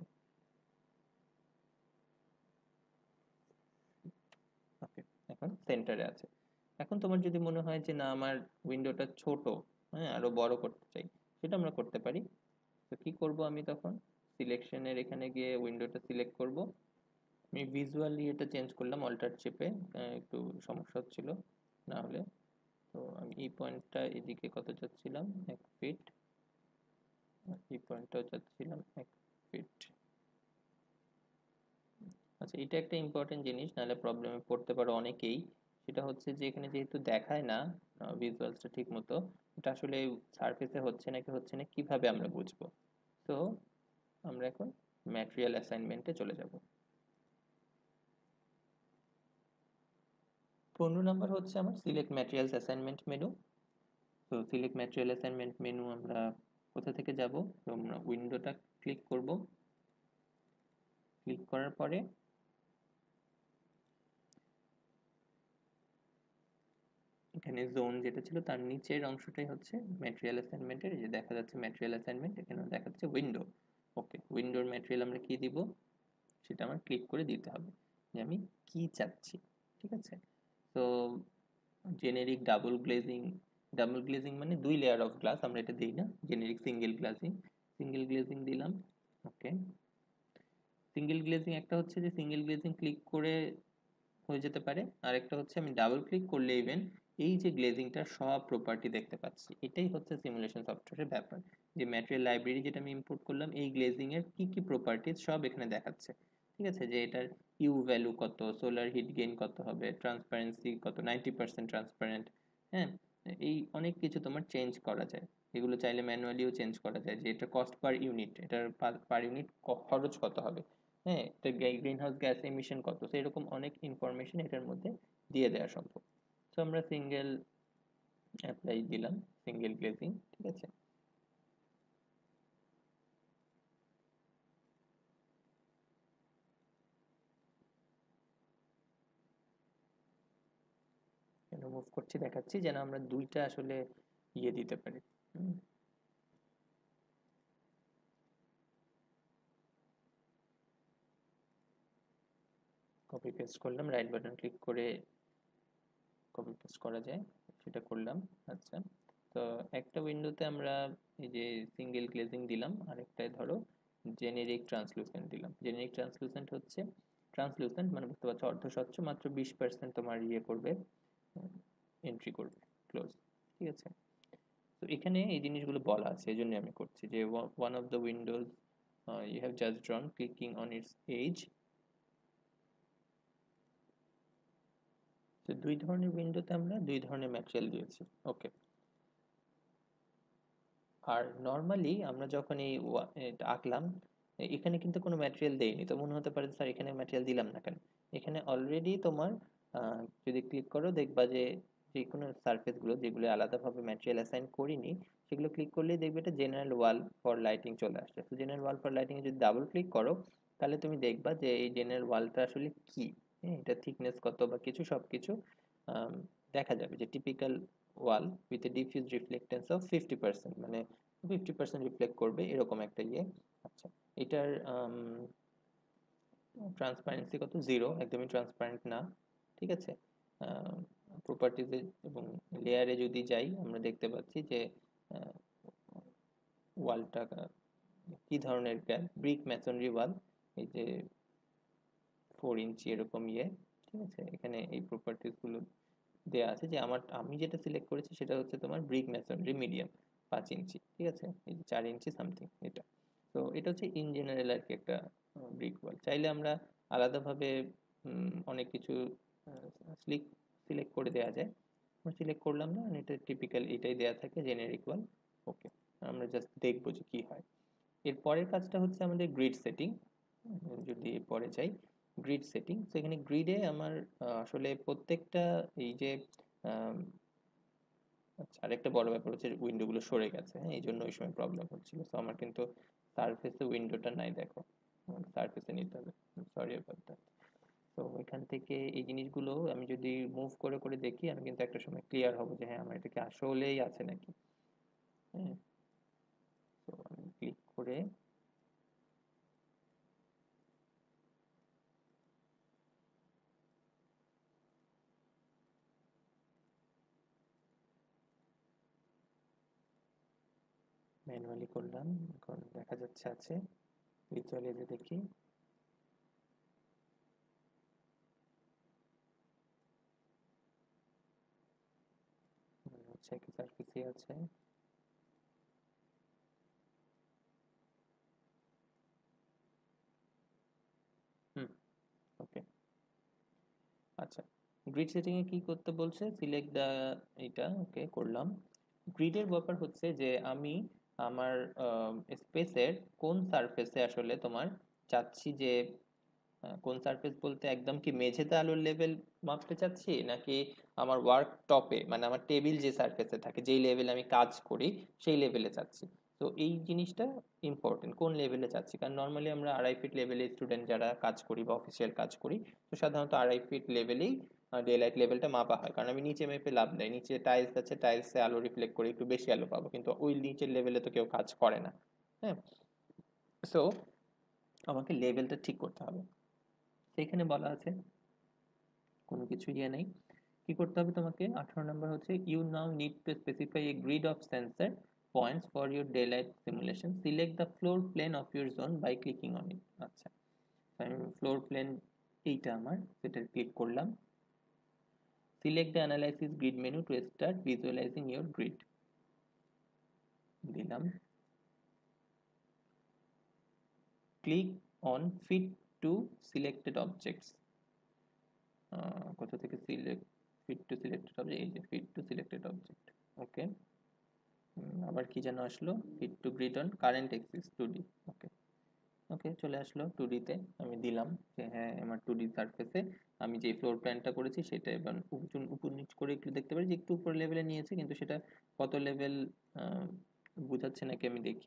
ওকে, এখন সেন্টারে আছে। এখন তোমার যদি মনে হয় যে না আমার উইন্ডোটা ছোট, হ্যাঁ আরো বড় করতে চাই, সেটা আমরা করতে পারি। তো কি করব আমি তখন, সিলেকশনের এখানে গিয়ে উইন্ডোটা সিলেক্ট করব। আমি ভিজুয়ালি এটা চেঞ্জ করলাম অল্টার চেপে, একটু সমস্যা হচ্ছিল না হলে। তো আমি এই পয়েন্টটা এদিকে কত চাচ্ছিলাম, এক ফিট, এই পয়েন্টটাও চাচ্ছিলাম এক ফিট। আচ্ছা, এটা একটা ইম্পর্টেন্ট জিনিস, নাহলে প্রবলেমে পড়তে পারো অনেকেই। সেটা হচ্ছে যে এখানে যেহেতু দেখায় না ভিজুয়ালসটা ঠিক মতো, এটা আসলে সারফেসে হচ্ছে নাকি হচ্ছে না কিভাবে আমরা বুঝবো? তো আমরা এখন ম্যাটেরিয়াল অ্যাসাইনমেন্টে চলে যাব। পনেরো নাম্বার হচ্ছে আমার সিলেক্ট ম্যাটেরিয়ালস অ্যাসাইনমেন্ট মেনু। তো সিলেক্ট ম্যাটেরিয়াল অ্যাসাইনমেন্ট মেনু আমরা কোথা থেকে যাব? তো আমরা উইন্ডোটা ক্লিক করব। ক্লিক করার পরে এখানে জোন যেটা ছিল তার নিচের অংশটাই হচ্ছে ম্যাটেরিয়াল অ্যাসাইনমেন্টের, এই যে দেখা যাচ্ছে ম্যাটেরিয়াল অ্যাসাইনমেন্ট, এখানে দেখা যাচ্ছে উইন্ডো। ওকে, উইন্ডোর ম্যাটেরিয়াল আমরা কি দিব সেটা আমার ক্লিক করে দিতে হবে যে আমি কি চাচ্ছি, ঠিক আছে? তো generic double glazing, double glazing মানে দুই লেয়ার অফ গ্লাস, আমরা এটা দিই না, generic single glazing, single glazing দিলাম। ওকে, সিঙ্গেল গ্লেজিং একটা হচ্ছে যে সিঙ্গেল গ্লেজিং ক্লিক করে হয়ে যেতে পারে, আর একটা হচ্ছে আমি ডাবল ক্লিক করলে ইভেন এই যে গ্লেজিংটার সব প্রপার্টি দেখতে পাচ্ছি। এটাই হচ্ছে সিমুলেশন সফটওয়্যারের ব্যাপার, যে ম্যাটেরিয়াল লাইব্রেরি যেটা আমি ইম্পোর্ট করলাম এই গ্লেজিং এর কি কি প্রপার্টিজ সব এখানে দেখাচ্ছে। ঠিক আছে, যে এটার ইউ ভ্যালু কত, সোলার হিট গেইন কত হবে, ট্রান্সপারেন্সি কত, নাইনটি পার্সেন্ট ট্রান্সপারেন্ট। হ্যাঁ, এই অনেক কিছু তোমার চেঞ্জ করা যায়, এগুলো চাইলে ম্যানুয়ালিও চেঞ্জ করা যায়, যে এটা কস্ট পার ইউনিট, এটার পার ইউনিট খরচ কত হবে। হ্যাঁ, এটা গ্রিন হাউস গ্যাস এমিশন কত, তো এরকম অনেক ইনফরমেশন এটার মধ্যে দিয়ে দেওয়া সম্ভব। তো আমরা সিঙ্গেল অ্যাপ্লাই দিলাম, সিঙ্গেল গ্লেজিং, ঠিক আছে। কেন মুভ করছি দেখাচ্ছি, যেন আমরা দুইটা আসলে ইয়ে দিতে পারি। কপি পেস্ট করলাম, রাইট বাটন ক্লিক করে কপি পেস্ট করা যায়, সেটা করলাম। আচ্ছা, তো একটা উইন্ডোতে আমরা এই যে সিঙ্গেল গ্লেজিং দিলাম, আরেকটায় ধরো জেনেরিক ট্রান্সলুসেন্ট দিলাম। জেনেরিক ট্রান্সলুসেন্ট হচ্ছে, ট্রান্সলুসেন্ট মানে বুঝতে পারছো অর্ধস্বচ্ছ, মাত্র বিশ পার্সেন্ট তোমার ইয়ে করবে, এন্ট্রি করবে, ক্লোজ, ঠিক আছে। তো এখানে এই জিনিসগুলো বলা আছে, এই জন্য আমি করছি যে one of the windows you have just drawn, clicking on its edge. তো দুই ধরনের উইন্ডোতে আমরা দুই ধরনের ম্যাটেরিয়াল দিয়েছি, ওকে। আর নর্মালি আমরা যখন এই এটা আঁকলাম, এখানে কিন্তু কোনো ম্যাটেরিয়াল দেইনি, তো মনে হতে পারে স্যার এখানে ম্যাটেরিয়াল দিলাম না কেন। এখানে অলরেডি তোমার যদি ক্লিক করো দেখবা যে যে কোনো সারফেসগুলো যেগুলো আলাদাভাবে ম্যাটেরিয়াল অ্যাসাইন করিনি, সেগুলো ক্লিক করলেই দেখবে এটা জেনারেল ওয়াল ফর লাইটিং চলে আসছে। তো জেনারেল ওয়াল ফর লাইটিং এ যদি ডাবল ক্লিক করো, তাহলে তুমি দেখবা যে এই জেনারেল ওয়ালটা আসলে কি, হ্যাঁ, এটা থিকনেস কত বা কিছু সব কিছু দেখা যাবে। যে typical wall with a diffuse reflectance of fifty percent, মানে ফিফটি পার্সেন্ট রিফ্লেক্ট করবে এরকম একটা ইয়ে। আচ্ছা, এটার ট্রান্সপারেন্সি কত, জিরো, একদমই ট্রান্সপারেন্ট না, ঠিক আছে। প্রপার্টিজে এবং লেয়ারে যদি যাই, আমরা দেখতে পাচ্ছি যে ওয়ালটা কি ধরনের ব্রিক ম্যাসনরি ওয়াল, এই যে ফোর ইঞ্চি এরকম ইয়ে, ঠিক আছে। এখানে এই প্রপার্টিসগুলো দেওয়া আছে, যে আমার আমি যেটা সিলেক্ট করেছি সেটা হচ্ছে তোমার ব্রিক ম্যাসনরি মিডিয়াম, পাঁচ ইঞ্চি, ঠিক আছে, এই যে চার ইঞ্চি সামথিং এটা। তো এটা হচ্ছে ইন জেনারেল আর কি একটা ব্রিক ওয়াল। চাইলে আমরা আলাদাভাবে অনেক কিছু সিলেক্ট সিলেক্ট করে দেওয়া যায়, আমরা সিলেক্ট করলাম না, এটা টিপিক্যাল এটাই দেওয়া থাকে জেনারিক ওয়াল, ওকে। আমরা জাস্ট দেখবো যে কি হয়। এর পরের কাজটা হচ্ছে আমাদের গ্রিড সেটিং। যদি পরে যাই, গ্রিড সেটিং, সেখানে গ্রিডে আমার আসলে প্রত্যেকটা এই যে আচ্ছা, আরেকটা বড় ব্যাপার হচ্ছে উইন্ডোগুলো সরে গেছে, হ্যাঁ, এই জন্য ওই সময় প্রবলেম হচ্ছিল। তো আমার কিন্তু সারফেসে উইন্ডোটা নাই, দেখো সারফেসে নিতে হবে, সরি অ্যাবাউট দ্যাট। তো এখান থেকে এই জিনিসগুলো আমি যদি মুভ করে করে দেখি, আমি কিন্তু একটা সময় ক্লিয়ার হব যে হ্যাঁ আমার এটা কি আসলেই আছে নাকি। হ্যাঁ, তো আমি ক্লিক করে ম্যানুয়ালি করলাম, এখন দেখা যাচ্ছে আছে, ভিজুয়ালাইজে দেখি, মনে হচ্ছে একই সারফেসে আছে। হুম, ওকে। আচ্ছা, গ্রিড সেটিং এ কি করতে বলছে, সিলেক্ট দা, এটা ওকে করলাম। গ্রিডের ব্যাপার হচ্ছে যে আমি আমার স্পেসের কোন সারফেসে আসলে তোমার চাচ্ছি যে আহ, কোন সারফেস বলতে একদম কি মেঝেতে আলোর লেভেল মাপতে চাচ্ছি, নাকি আমার ওয়ার্ক টপে মানে আমার টেবিল যে সারফেসে থাকে যেই লেভেলে আমি কাজ করি সেই লেভেলে চাচ্ছি। তো এই জিনিসটা ইম্পর্টেন্ট, কোন লেভেলে চাচ্ছি, কারণ নর্মালি আমরা আড়াই ফিট লেভেলে স্টুডেন্ট যারা কাজ করি বা অফিসিয়াল কাজ করি, তো সাধারণত আড়াই ফিট লেভেলেই ডে লাইট লেভেলটা মাপা হয়, কারণ আমি নিচে মেপে লাভ নেই, নিচে টাইলস আছে, টাইলসে আলো রিফ্লেক্ট করে একটু বেশি আলো পাবো, কিন্তু ওই নিচের লেভেলে তো কেউ কাজ করে না। হ্যাঁ, সো আমাকে লেভেলটা ঠিক করতে হবে। সেখানে বলা আছে কোনো কিছু ইয়ে নেই, কি করতে হবে তোমাকে, আঠারো নম্বর হচ্ছে you now need to specify a grid of sensor points for your daylight simulation, select the floor plane of your zone by clicking on it. আচ্ছা, আমি ফ্লোর প্লেন এইটা আমার, সেটা ক্লিক করলাম, select the analysis grid menu to start visualizing your grid দিলাম, click on fit to selected objects, কোথা থেকে select fit to selected object, এই যে ফিট টু সিলেক্টেড অবজেক্ট। ওকে, আবার কি যেন আসলো, fit to grid on current axis two D. Okay okay চলে আসলো টু ডিতে, আমি দিলাম যে হ্যাঁ আমার টু ডি সারফেসে আমি যে ফ্লোর প্ল্যানটা করেছি সেটা এবার উপর উপর নিচ করে একটু দেখতে পারি যে একটু উপর লেভেলে নিয়েছে, কিন্তু সেটা কত লেভেল বোঝাচ্ছে নাকি আমি দেখি।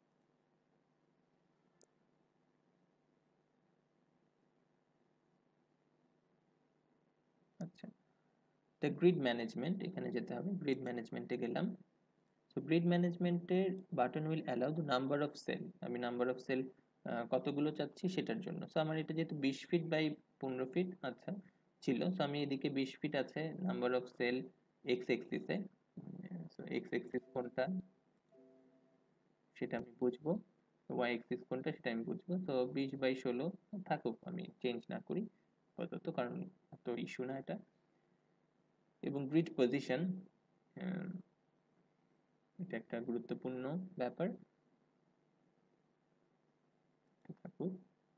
আচ্ছা, এটা গ্রিড ম্যানেজমেন্ট, এখানে যেতে হবে, গ্রিড ম্যানেজমেন্টে গেলাম। সো গ্রিড ম্যানেজমেন্টের button will allow the number of cell, আমি নাম্বার অফ সেল কতগুলো চাচ্ছি সেটার জন্য। সো আমার এটা যেহেতু বিশ ফিট বাই পনেরো ফিট আচ্ছা ছিল, সো আমি এদিকে বিশ ফিট আছে নাম্বার অফ সেল এক্স এক্সিসে। সো এক্স এক্সিস কোনটা সেটা আমি বুঝবো, ওয়াই এক্সিস কোনটা সেটা আমি বুঝবো। তো বিশ বাই ষোলো থাকুক, আমি চেঞ্জ না করি আপাতত, কারণ তো ইস্যু না এটা। এবং গ্রিড পজিশন, এটা একটা গুরুত্বপূর্ণ ব্যাপার, থাকুক।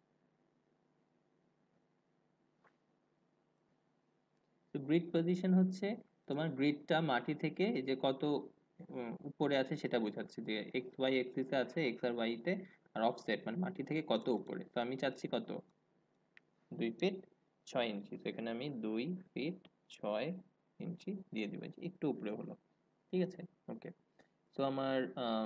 তো গ্রিড পজিশন হচ্ছে তোমার গ্রিডটা মাটি থেকে এই যে কত উপরে আছে সেটা বোঝাচ্ছে, যে এক্স ওয়াই এক্সিসে আছে এক্স আর ওয়াইতে, আর অফসেট মানে মাটি থেকে কত উপরে। তো আমি চাচ্ছি কত, দুই ফিট ছয় ইঞ্চি, তো এখানে আমি দুই ফিট ছয় ইঞ্চি দিয়ে দিব, একটু উপরে হলো, ঠিক আছে। ওকে, তো আমার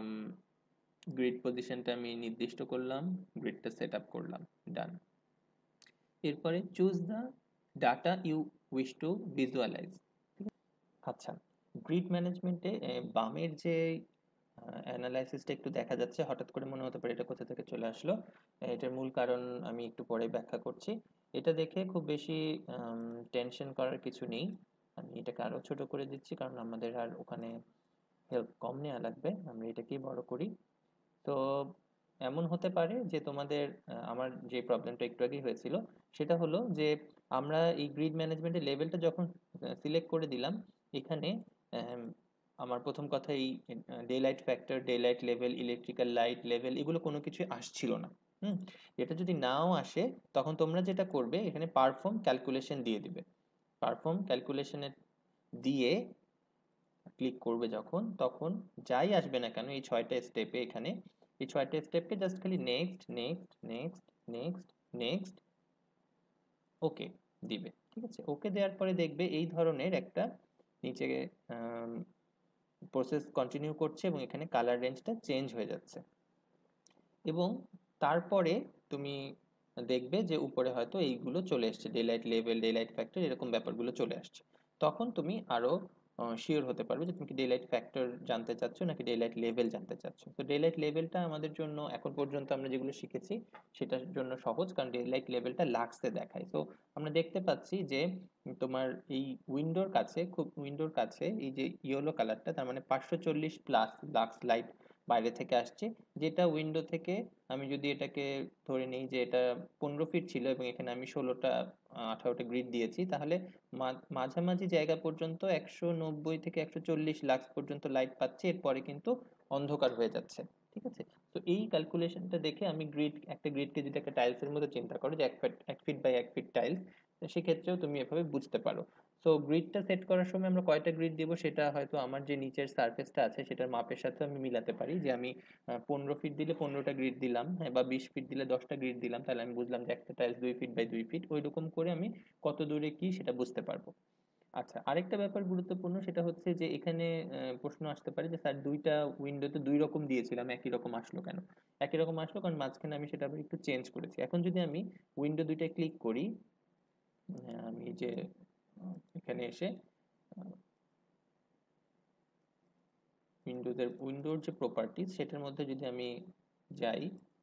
গ্রিড পজিশনটা আমি নির্দিষ্ট করলাম, গ্রিডটা সেট আপ করলাম, ডান। এরপরে choose the data you wish to visualize. আচ্ছা, গ্রিড ম্যানেজমেন্টে বামের যে অ্যানালাইসিসটা একটু দেখা যাচ্ছে, হঠাৎ করে মনে হতে পারে এটা কোথা থেকে চলে আসলো। এটার মূল কারণ আমি একটু পরে ব্যাখ্যা করছি। এটা দেখে খুব বেশি টেনশন করার কিছু নেই, আমি এটাকে আরও ছোট করে দিচ্ছি কারণ আমাদের আর ওখানে হেল্প কম নেওয়া লাগবে, আমরা এটাকেই বড় করি। তো এমন হতে পারে যে তোমাদের আমার যে প্রবলেমটা একটু আগেই হয়েছিল সেটা হলো যে আমরা এই গ্রিড ম্যানেজমেন্টের লেভেলটা যখন সিলেক্ট করে দিলাম, এখানে আমার প্রথম কথা এই daylight factor, daylight level, electrical light level, এগুলো কোনো কিছু আসছিল না। হুম, এটা যদি নাও আসে তখন তোমরা যেটা করবে এখানে পারফর্ম ক্যালকুলেশন দিয়ে দিবে, পারফর্ম ক্যালকুলেশনে দিয়ে ক্লিক করবে যখন, তখন যাই আসবে না কেন এই ছয়টা স্টেপে, এখানে এই ছয়টা স্টেপকে জাস্ট খালি next next next next next okay দিবে, ঠিক আছে। ওকে দেওয়ার পরে দেখবে এই ধরনের একটা নিচে প্রসেস কন্টিনিউ করছে এবং এখানে কালার রেঞ্জটা চেঞ্জ হয়ে যাচ্ছে, এবং তারপরে তুমি দেখবে যে উপরে হয়তো এইগুলো চলে এসছে, ডেলাইট লেভেল, ডেলাইট ফ্যাক্টর, এরকম ব্যাপারগুলো চলে আসছে। তখন তুমি আরো শিওর হতে পারবে যে তুমি কি ডেলাইট ফ্যাক্টর জানতে চাচ্ছ নাকি ডেলাইট লেভেল জানতে চাচ্ছ। তো ডেলাইট লেভেলটা আমাদের জন্য এখন পর্যন্ত আমরা যেগুলো শিখেছি সেটার জন্য সহজ, কারণ ডেলাইট লেভেলটা লাক্সে দেখায়। তো আমরা দেখতে পাচ্ছি যে তোমার এই উইন্ডোর কাছে, খুব উইন্ডোর কাছে এই যে ইয়েলো কালারটা, তার মানে পাঁচশো চল্লিশ প্লাস লাক্স লাইট বাইরে থেকে আসছে, যেটা উইন্ডো থেকে আমি যদি এটাকে ধরে নিই যে এটা পনেরো ফিট ছিল এবং এখানে আমি ষোলোটা আঠারোটা গ্রিড দিয়েছি, তাহলে মাঝামাঝি জায়গা পর্যন্ত একশো নব্বই থেকে একশো চল্লিশ লাক্স পর্যন্ত লাইট পাচ্ছে, এরপরে কিন্তু অন্ধকার হয়ে যাচ্ছে, ঠিক আছে। তো এই ক্যালকুলেশনটা দেখে আমি গ্রিড, একটা গ্রিডকে যদি একটা টাইলসের মধ্যে চিন্তা করো যে এক ফিট এক ফিট বাই এক ফিট টাইলস, সেক্ষেত্রেও তুমি এভাবে বুঝতে পারো। সো গ্রিডটা সেট করার সময় আমরা কয়টা গ্রিড দিব সেটা হয়তো আমার যে নিচের সারফেসটা আছে সেটার মাপের সাথে আমি মিলাতে পারি, যে আমি পনেরো ফিট দিলে পনেরোটা গ্রিড দিলাম, হ্যাঁ, বা বিশ ফিট দিলে দশটা গ্রিড দিলাম, তাহলে আমি বুঝলাম যে একটা টাইলস দুই ফিট বাই দুই ফিট, ওই রকম করে আমি কত দূরে কি সেটা বুঝতে পারবো। আচ্ছা, আরেকটা ব্যাপার গুরুত্বপূর্ণ সেটা হচ্ছে যে এখানে প্রশ্ন আসতে পারে যে স্যার দুইটা উইন্ডোতে দুই রকম দিয়েছিলাম, একই রকম আসলো কেন? একই রকম আসলো কারণ মাঝখানে আমি সেটা আবার একটু চেঞ্জ করেছি। এখন যদি আমি উইন্ডো দুইটা ক্লিক করি, আমি যে এখানে এসে উইন্ডোজের উইন্ডোর যে প্রপার্টিজ সেটার মধ্যে যদি আমি যাই,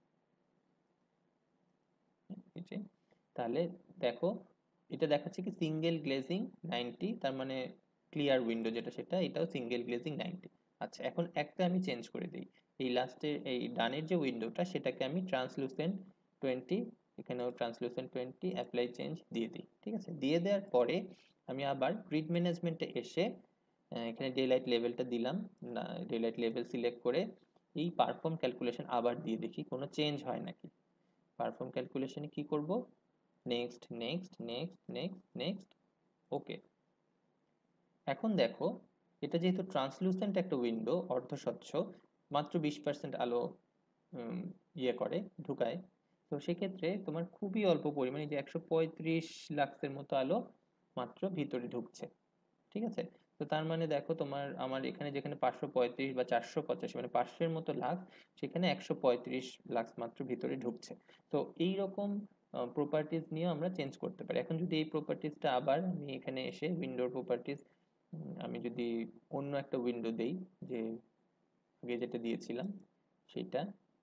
তাহলে দেখো এটা দেখাচ্ছে কি সিঙ্গেল গ্লেজিং নাইনটি, তার মানে ক্লিয়ার উইন্ডো যেটা সেটা, এটাও সিঙ্গেল গ্লেজিং নাইনটি। আচ্ছা, এখন একটা আমি চেঞ্জ করে দিই, এই লাস্টের এই ডানের যে উইন্ডোটা সেটাকে আমি ট্রান্সলুসেন্ট টোয়েন্টি, এখানেও ট্রান্সলুসেন্ট টোয়েন্টি, অ্যাপ্লাই চেঞ্জ দিয়ে দিই, ঠিক আছে। দিয়ে দেওয়ার পরে আমি আবার গ্রিড ম্যানেজমেন্টে এসে এখানে ডে লাইট লেভেলটা দিলাম, ডে লাইট লেভেল সিলেক্ট করে এই পারফর্ম ক্যালকুলেশন আবার দিয়ে দেখি কোনো চেঞ্জ হয় নাকি। পারফর্ম ক্যালকুলেশনে কি করব, next next next next next, okay. এখন দেখো, এটা যেহেতু ট্রান্সলুসেন্ট একটা উইন্ডো, অর্ধস্বচ্ছ, মাত্র বিশ পার্সেন্ট আলো উম, ইয়ে করে, ঢুকায়, তো সেক্ষেত্রে তোমার খুবই অল্প পরিমাণে, যে একশো পঁয়ত্রিশ লাক্সের মতো আলো মাত্র ভিতরে ঢুকছে, ঠিক আছে। তো তার মানে দেখো, তোমার আমার এখানে যেখানে পাঁচশো পঁয়ত্রিশ বা চারশো পঁচাশি মানে পাঁচশোর মতো লাক্স, সেখানে একশো পঁয়ত্রিশ লাক্স মাত্র ভিতরে ঢুকছে। তো এই রকম প্রপার্টিজ নিয়ে আমরা চেঞ্জ করতে পারি। এখন যদি এই প্রপার্টিজটা আবার আমি এখানে এসে উইন্ডোর প্রপার্টিজ, আমি যদি অন্য একটা উইন্ডো দেই, যে আগে যেটা দিয়েছিলাম সেটা,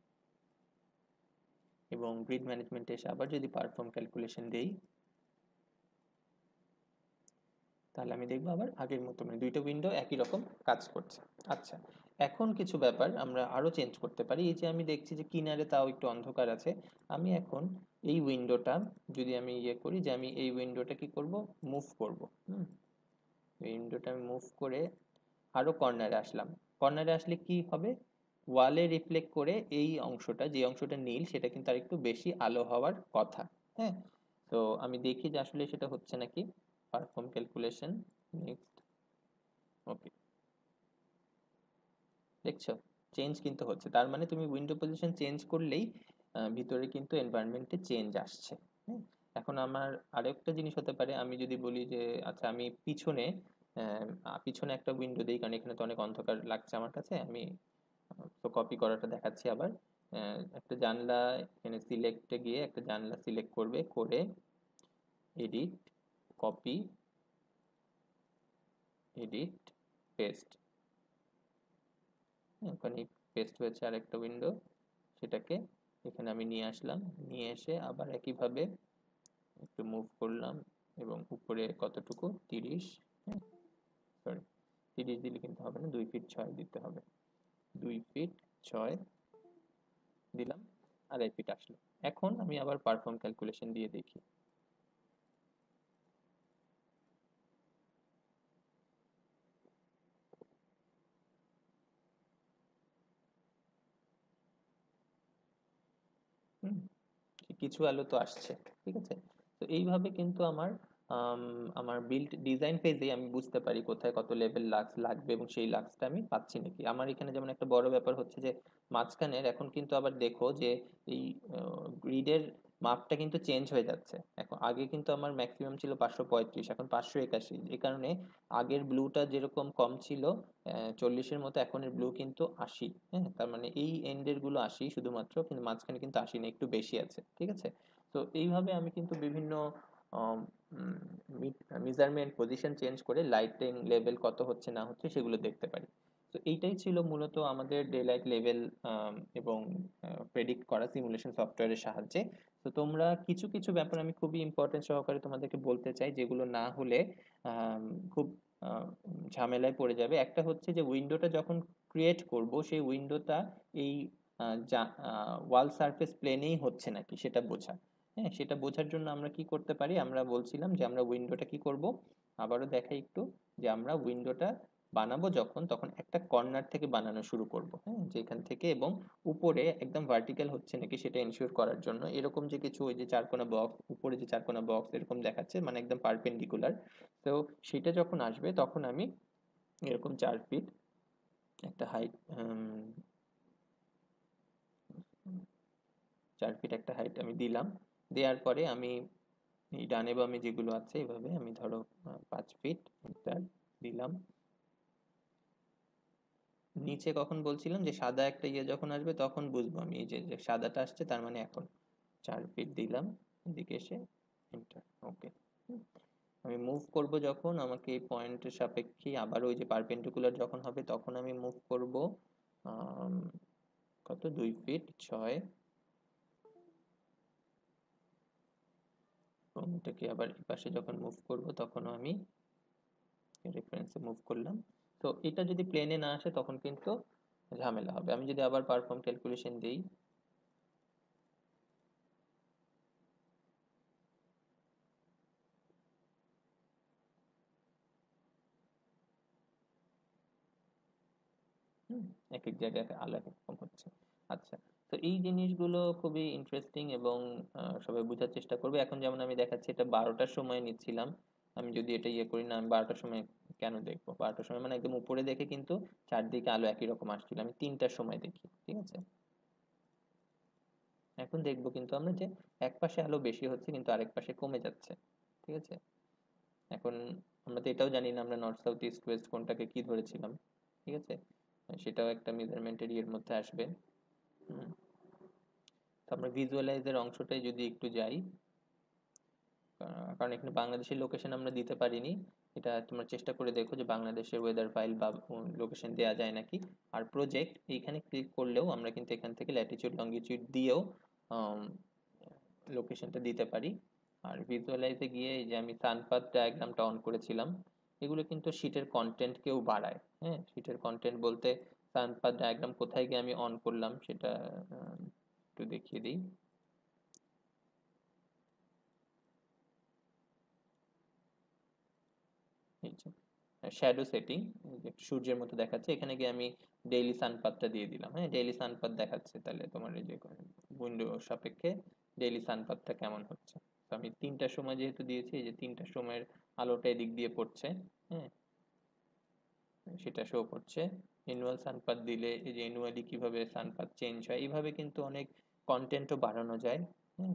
এবং গ্রিড ম্যানেজমেন্টে এসে আবার যদি পারফর্ম ক্যালকুলেশন দেই, তাহলে আমি দেখবো আবার আগের মতো, মানে দুইটা উইন্ডো একই রকম কাজ করছে। আচ্ছা, এখন কিছু ব্যাপার আমরা আরো চেঞ্জ করতে পারি। এই যে আমি দেখছি যে কিনারে তাও একটু অন্ধকার আছে, আমি এখন এই উইন্ডোটা যদি আমি ইয়ে করি, যে আমি এই উইন্ডোটা কি করব, মুভ করব। হুম, উইন্ডোটা আমি মুভ করে আরো কর্নারে আসলাম। কর্নারে আসলে কি হবে, ওয়ালে রিফ্লেক্ট করে এই অংশটা, যে অংশটা নীল, সেটা কিন্তু আর একটু বেশি আলো হওয়ার কথা। হ্যাঁ, তো আমি দেখি যে আসলে সেটা হচ্ছে নাকি। Perform calculation, next, okay. দেখছো, চেঞ্জ কিন্তু হচ্ছে। তার মানে তুমি উইন্ডো পজিশন চেঞ্জ করলেই আহ, ভিতরে কিন্তু এনভায়রনমেন্টে চেঞ্জ আসছে। হ্যাঁ, এখন আমার আরেকটা জিনিস হতে পারে, আমি যদি বলি যে আচ্ছা আমি পিছনে আহ, পিছনে একটা উইন্ডো দিই, কারণ এখানে তো অনেক অন্ধকার লাগছে আমার কাছে, আমি তো কপি করাটা দেখাচ্ছি আবার। আহ, একটা জানলা, এখানে সিলেক্টে গিয়ে একটা জানলা সিলেক্ট করবে, করে এডিট, কপি, এডিট, পেস্ট। ওখানে পেস্ট হয়েছে আরেকটা উইন্ডো, সেটাকে এখানে আমি নিয়ে আসলাম, নিয়ে এসে আবার একইভাবে একটু মুভ করলাম, এবং উপরে কতটুকু, তিরিশ, হ্যাঁ, সরি, তিরিশ দিলে কিন্তু হবে না, দুই ফিট ছয় দিতে হবে, দুই ফিট ছয় দিলাম, আড়াই ফিট আসলো। এখন আমি আবার পারফর্ম ক্যালকুলেশন দিয়ে দেখি। হুম, কিছু আলো তো আসছে, ঠিক আছে। তো এইভাবে কিন্তু আমার আম, আমার বিল্ড ডিজাইন ফেজে আমি বুঝতে পারি কোথায় কত লেভেল লাক্স লাগবে, এবং সেই লাক্সটা আমি পাচ্ছি নাকি। আমার এখানে যেমন একটা বড় ব্যাপার হচ্ছে যে মাঝখানের, এখন কিন্তু আবার দেখো যে এই গ্রিডের মাপটা কিন্তু চেঞ্জ হয়ে যাচ্ছে। এখন আগে কিন্তু আমার ম্যাক্সিমাম ছিল পাঁচশো পঁয়ত্রিশ, এখন পাঁচশো একাশি, এই কারণে আগের ব্লুটা যেরকম কম ছিল চল্লিশের মতো, এখন এর ব্লু কিন্তু আশি। হ্যাঁ, তার মানে এই এন্ডের গুলো আশি শুধুমাত্র, কিন্তু মাঝখানে কিন্তু আশি না, একটু বেশি আছে, ঠিক আছে। তো এইভাবে আমি কিন্তু বিভিন্ন মেজারমেন্ট পজিশন চেঞ্জ করে লাইটিং লেভেল কত হচ্ছে না হচ্ছে সেগুলো দেখতে পারি। তো এইটাই ছিল মূলত আমাদের ডে লাইট লেভেল এবং প্রেডিক্ট করা সিমুলেশন সফটওয়্যারের সাহায্যে। তো তোমরা কিছু কিছু ব্যাপার আমি খুবই ইম্পর্টেন্ট সহকারে তোমাদেরকে বলতে চাই, যেগুলো না হলে আম, খুব আহ, ঝামেলায় পড়ে যাবে। একটা হচ্ছে যে উইন্ডোটা যখন ক্রিয়েট করব, সেই উইন্ডোটা এই ওয়াল সারফেস প্লেনেই হচ্ছে নাকি সেটা বোঝা। হ্যাঁ, সেটা বোঝার জন্য আমরা কি করতে পারি, আমরা বলছিলাম যে আমরা উইন্ডোটা কি করব, আবারও দেখাই একটু, যে আমরা উইন্ডোটা বানাবো যখন, তখন একটা কর্নার থেকে বানানো শুরু করব, হ্যাঁ, যেখান থেকে, এবং উপরে একদম ভার্টিক্যাল হচ্ছে নাকি সেটা এনশিওর করার জন্য এরকম যে কিছু, ওই যে চারকোনা বক্স, উপরে যে চারকোনা বক্স এরকম দেখাচ্ছে, মানে একদম পারপেন্ডিকুলার। তো সেটা যখন আসবে তখন আমি এরকম চার ফিট একটা হাইট, চার ফিট একটা হাইট আমি দিলাম। দেওয়ার পরে আমি এই ডানে বামে যেগুলো আছে এভাবে আমি ধরো আহ, পাঁচ ফিট একটা দিলাম। নিচে কখন বলছিলাম যে সাদা একটা ইয়ে যখন আসবে তখন বুঝবো আমি, এই যে যে সাদাটা আসছে তার মানে এখন চার ফিট দিলাম, এদিকে এসে এন্টার, ওকে। আমি মুভ করব যখন, আমাকে এই পয়েন্টের সাপেক্ষে আবার ওই যে পারপেন্ডিকুলার যখন হবে তখন আমি মুভ করব আম, কত, দুই ফিট ছয়, এবং এটাকে আবার এই পাশে যখন মুভ করব তখনও আমি রেফারেন্সে মুভ করলাম। তো এটা যদি প্লেনে না আসে তখন কিন্তু ঝামেলা হবে। আমি যদি আবার পারফর্ম ক্যালকুলেশন দিই, হুম, এক এক জায়গায় আলো এক এক রকম হচ্ছে। আচ্ছা, তো এই জিনিসগুলো খুবই ইন্টারেস্টিং এবং আহ, সবাই বোঝার চেষ্টা করবে। এখন যেমন আমি দেখাচ্ছি এটা বারোটার সময় নিচ্ছিলাম, আমি যদি এটা ইয়ে করি না, আমি বারোটার সময় কেন দেখবো? বারোটার সময় মানে একদম উপরে দেখে কিন্তু চারদিকে আলো একই রকম আসছিল, আমি তিনটার সময় দেখি, ঠিক আছে? এখন দেখবো কিন্তু আমরা যে এক পাশে আলো বেশি হচ্ছে কিন্তু আরেক পাশে কমে যাচ্ছে, ঠিক আছে? এখন আমরা তো এটাও জানি না আমরা নর্থ সাউথ ইস্ট ওয়েস্ট কোনটাকে কি ধরেছিলাম, ঠিক আছে? সেটাও একটা মেজারমেন্টের ইয়ের মধ্যে আসবে। হুম। তো আমরা ভিজুয়ালাইজের অংশটায় যদি একটু যাই, আহ, কারণ এখানে বাংলাদেশের লোকেশন আমরা দিতে পারিনি, এটা তোমরা চেষ্টা করে দেখো যে বাংলাদেশের ওয়েদার ফাইল বা লোকেশন দেওয়া যায় নাকি। আর প্রজেক্ট এইখানে ক্লিক করলেও আমরা কিন্তু এখান থেকে ল্যাটিটিউড লঙ্গিটিউড দিয়েও লোকেশনটা দিতে পারি। আর ভিজুয়ালাইজে গিয়ে এই যে আমি সানপাথ ডায়াগ্রামটা অন করেছিলাম, এগুলো কিন্তু শীটের কন্টেন্টকেও বাড়ায়। হ্যাঁ, শীটের কন্টেন্ট বলতে সানপাথ ডায়াগ্রাম কোথায় গিয়ে আমি অন করলাম সেটা আহ, একটু দেখিয়ে দিই। এই যে শ্যাডো সেটিং, সূর্যের মতো দেখাচ্ছে, এখানে গিয়ে আমি ডেইলি সানপাথটা দিয়ে দিলাম। হ্যাঁ, ডেইলি সানপাথ দেখাচ্ছে, তাহলে তোমার এই যে উইন্ডো সাপেক্ষে ডেইলি সানপাথটা কেমন হচ্ছে। তো আমি তিনটার সময় যেহেতু দিয়েছি, এই যে তিনটার সময়ের আলোটা এদিক দিয়ে পড়ছে, হ্যাঁ, সেটা শো করছে। অ্যানুয়াল সানপাথ দিলে এই যে অ্যানুয়ালি কিভাবে সানপাথ চেঞ্জ হয়, এইভাবে কিন্তু অনেক কন্টেন্টও বাড়ানো যায়। হ্যাঁ,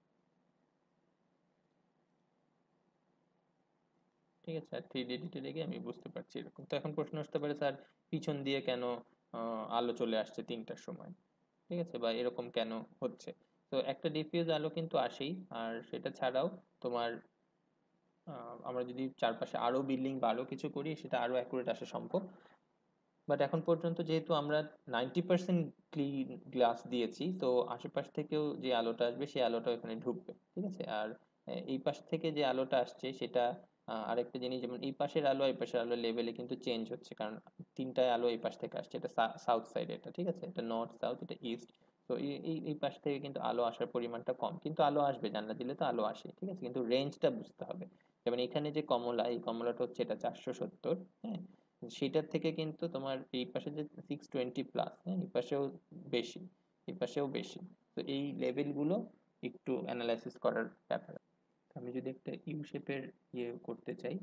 ঠিক আছে। আর থ্রি ডি ডিটেলে গিয়ে আমি বুঝতে পারছি এরকম। তো এখন প্রশ্ন আসতে পারে, স্যার পিছন দিয়ে কেন আহ, আলো চলে আসছে তিনটার সময়, ঠিক আছে, বা এরকম কেন হচ্ছে? তো একটা ডিফিউজ আলো কিন্তু আসেই, আর সেটা ছাড়াও তোমার আহ, আমরা যদি চারপাশে আরো বিল্ডিং বা আরো কিছু করি সেটা আরো অ্যাকুরেট আসা সম্ভব। বাট এখন পর্যন্ত যেহেতু আমরা নাইনটি পার্সেন্ট ক্লিন গ্লাস দিয়েছি, তো আশেপাশ থেকেও যে আলোটা আসবে সেই আলোটা এখানে ঢুকবে, ঠিক আছে? আর আহ, এই পাশ থেকে যে আলোটা আসছে সেটা আহ, আরেকটা জিনিস, যেমন এই পাশের আলো এই পাশের আলো লেভেলে কিন্তু চেঞ্জ হচ্ছে, কারণ তিনটায় আলো এই পাশ থেকে আসছে, এটা সাউথ সাইড, এটা ঠিক আছে, এটা নর্থ সাউথ, এটা ইস্ট। তো এই এই এই পাশ থেকে কিন্তু আলো আসার পরিমাণটা কম, কিন্তু আলো আসবে, জানলা দিলে তো আলো আসে, ঠিক আছে, কিন্তু রেঞ্জটা বুঝতে হবে। যেমন এখানে যে কমলা, এই কমলাটা হচ্ছে এটা চারশো সত্তর, হ্যাঁ, সেটার থেকে কিন্তু তোমার এই পাশে যে সিক্স টোয়েন্টি প্লাস, হ্যাঁ, এই পাশেও বেশি, এই পাশেও বেশি। তো এই লেভেলগুলো একটু অ্যানালাইসিস করার ব্যাপার। আমি যদি একটা ইউ শেপের ইয়ে করতে চাই,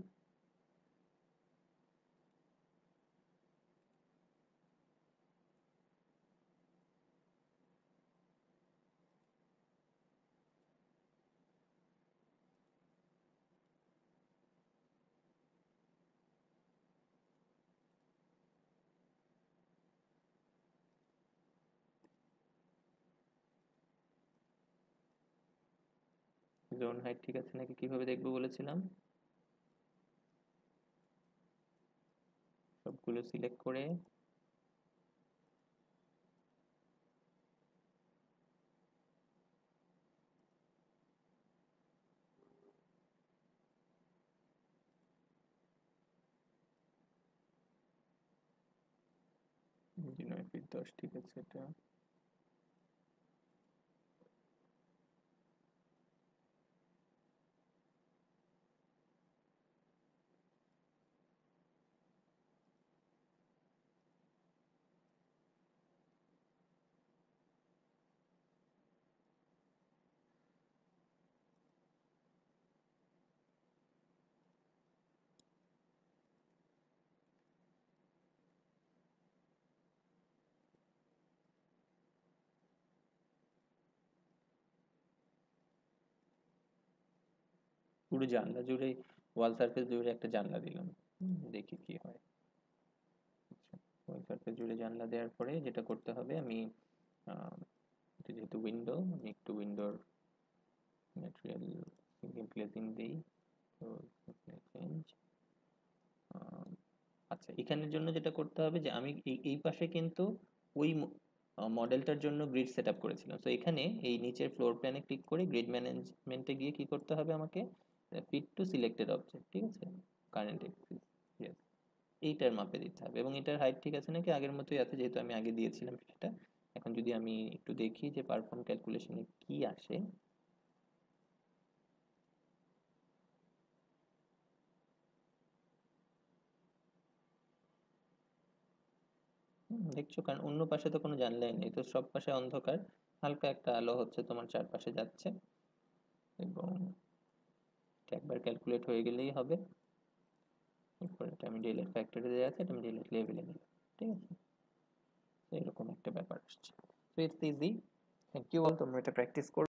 জোন হাইট ঠিক আছে নাকি কিভাবে দেখবো বলেছিলাম? সবগুলো সিলেক্ট করে নয় ফিট দশ, ঠিক আছে, এটা পুরো জানলা জুড়ে, ওয়াল সারফেস জুড়ে একটা জানলা দিলাম। হুম, দেখি কি হয়। ওয়াল সারফেস জুড়ে জানলা দেওয়ার পরে যেটা করতে হবে, আমি আহ, এটা যেহেতু উইন্ডো, আমি একটু উইন্ডোর ম্যাটেরিয়াল প্লেসিং দিই। তো চেঞ্জ, আচ্ছা, এখানের জন্য যেটা করতে হবে যে আমি এই এই পাশে কিন্তু ওই মডেলটার জন্য গ্রিড সেট আপ করেছিলাম, তো এখানে এই নিচের ফ্লোর প্ল্যানে ক্লিক করে গ্রিড ম্যানেজমেন্টে গিয়ে কি করতে হবে আমাকে, ফিট টু সিলেক্টেড অবজেক্ট, ঠিক আছে, কারেন্ট এক্সিস, ইয়েস, এইটার মাপে দিতে হবে। এবং এটার হাইট ঠিক আছে নাকি, আগের মতোই আছে যেহেতু আমি আগে দিয়েছিলাম সেটা। এখন যদি আমি একটু দেখি যে পারফর্ম ক্যালকুলেশনে কি আসে, হুম, দেখছো কারণ অন্য পাশে তো কোনো জানলাই নেই, তো সব পাশে অন্ধকার, হালকা একটা আলো হচ্ছে তোমার চারপাশে যাচ্ছে, এবং এটা একবার ক্যালকুলেট হয়ে গেলেই হবে। এরপর এটা আমি ডিএলএড ফ্যাক্টরিতে আছে, এটা আমি ডিএলএড লেভেলে নিলাম, ঠিক আছে। তো এরকম একটা ব্যাপার আসছে। তো it's easy. Thank you all, তোমরা এটা প্র্যাকটিস করো।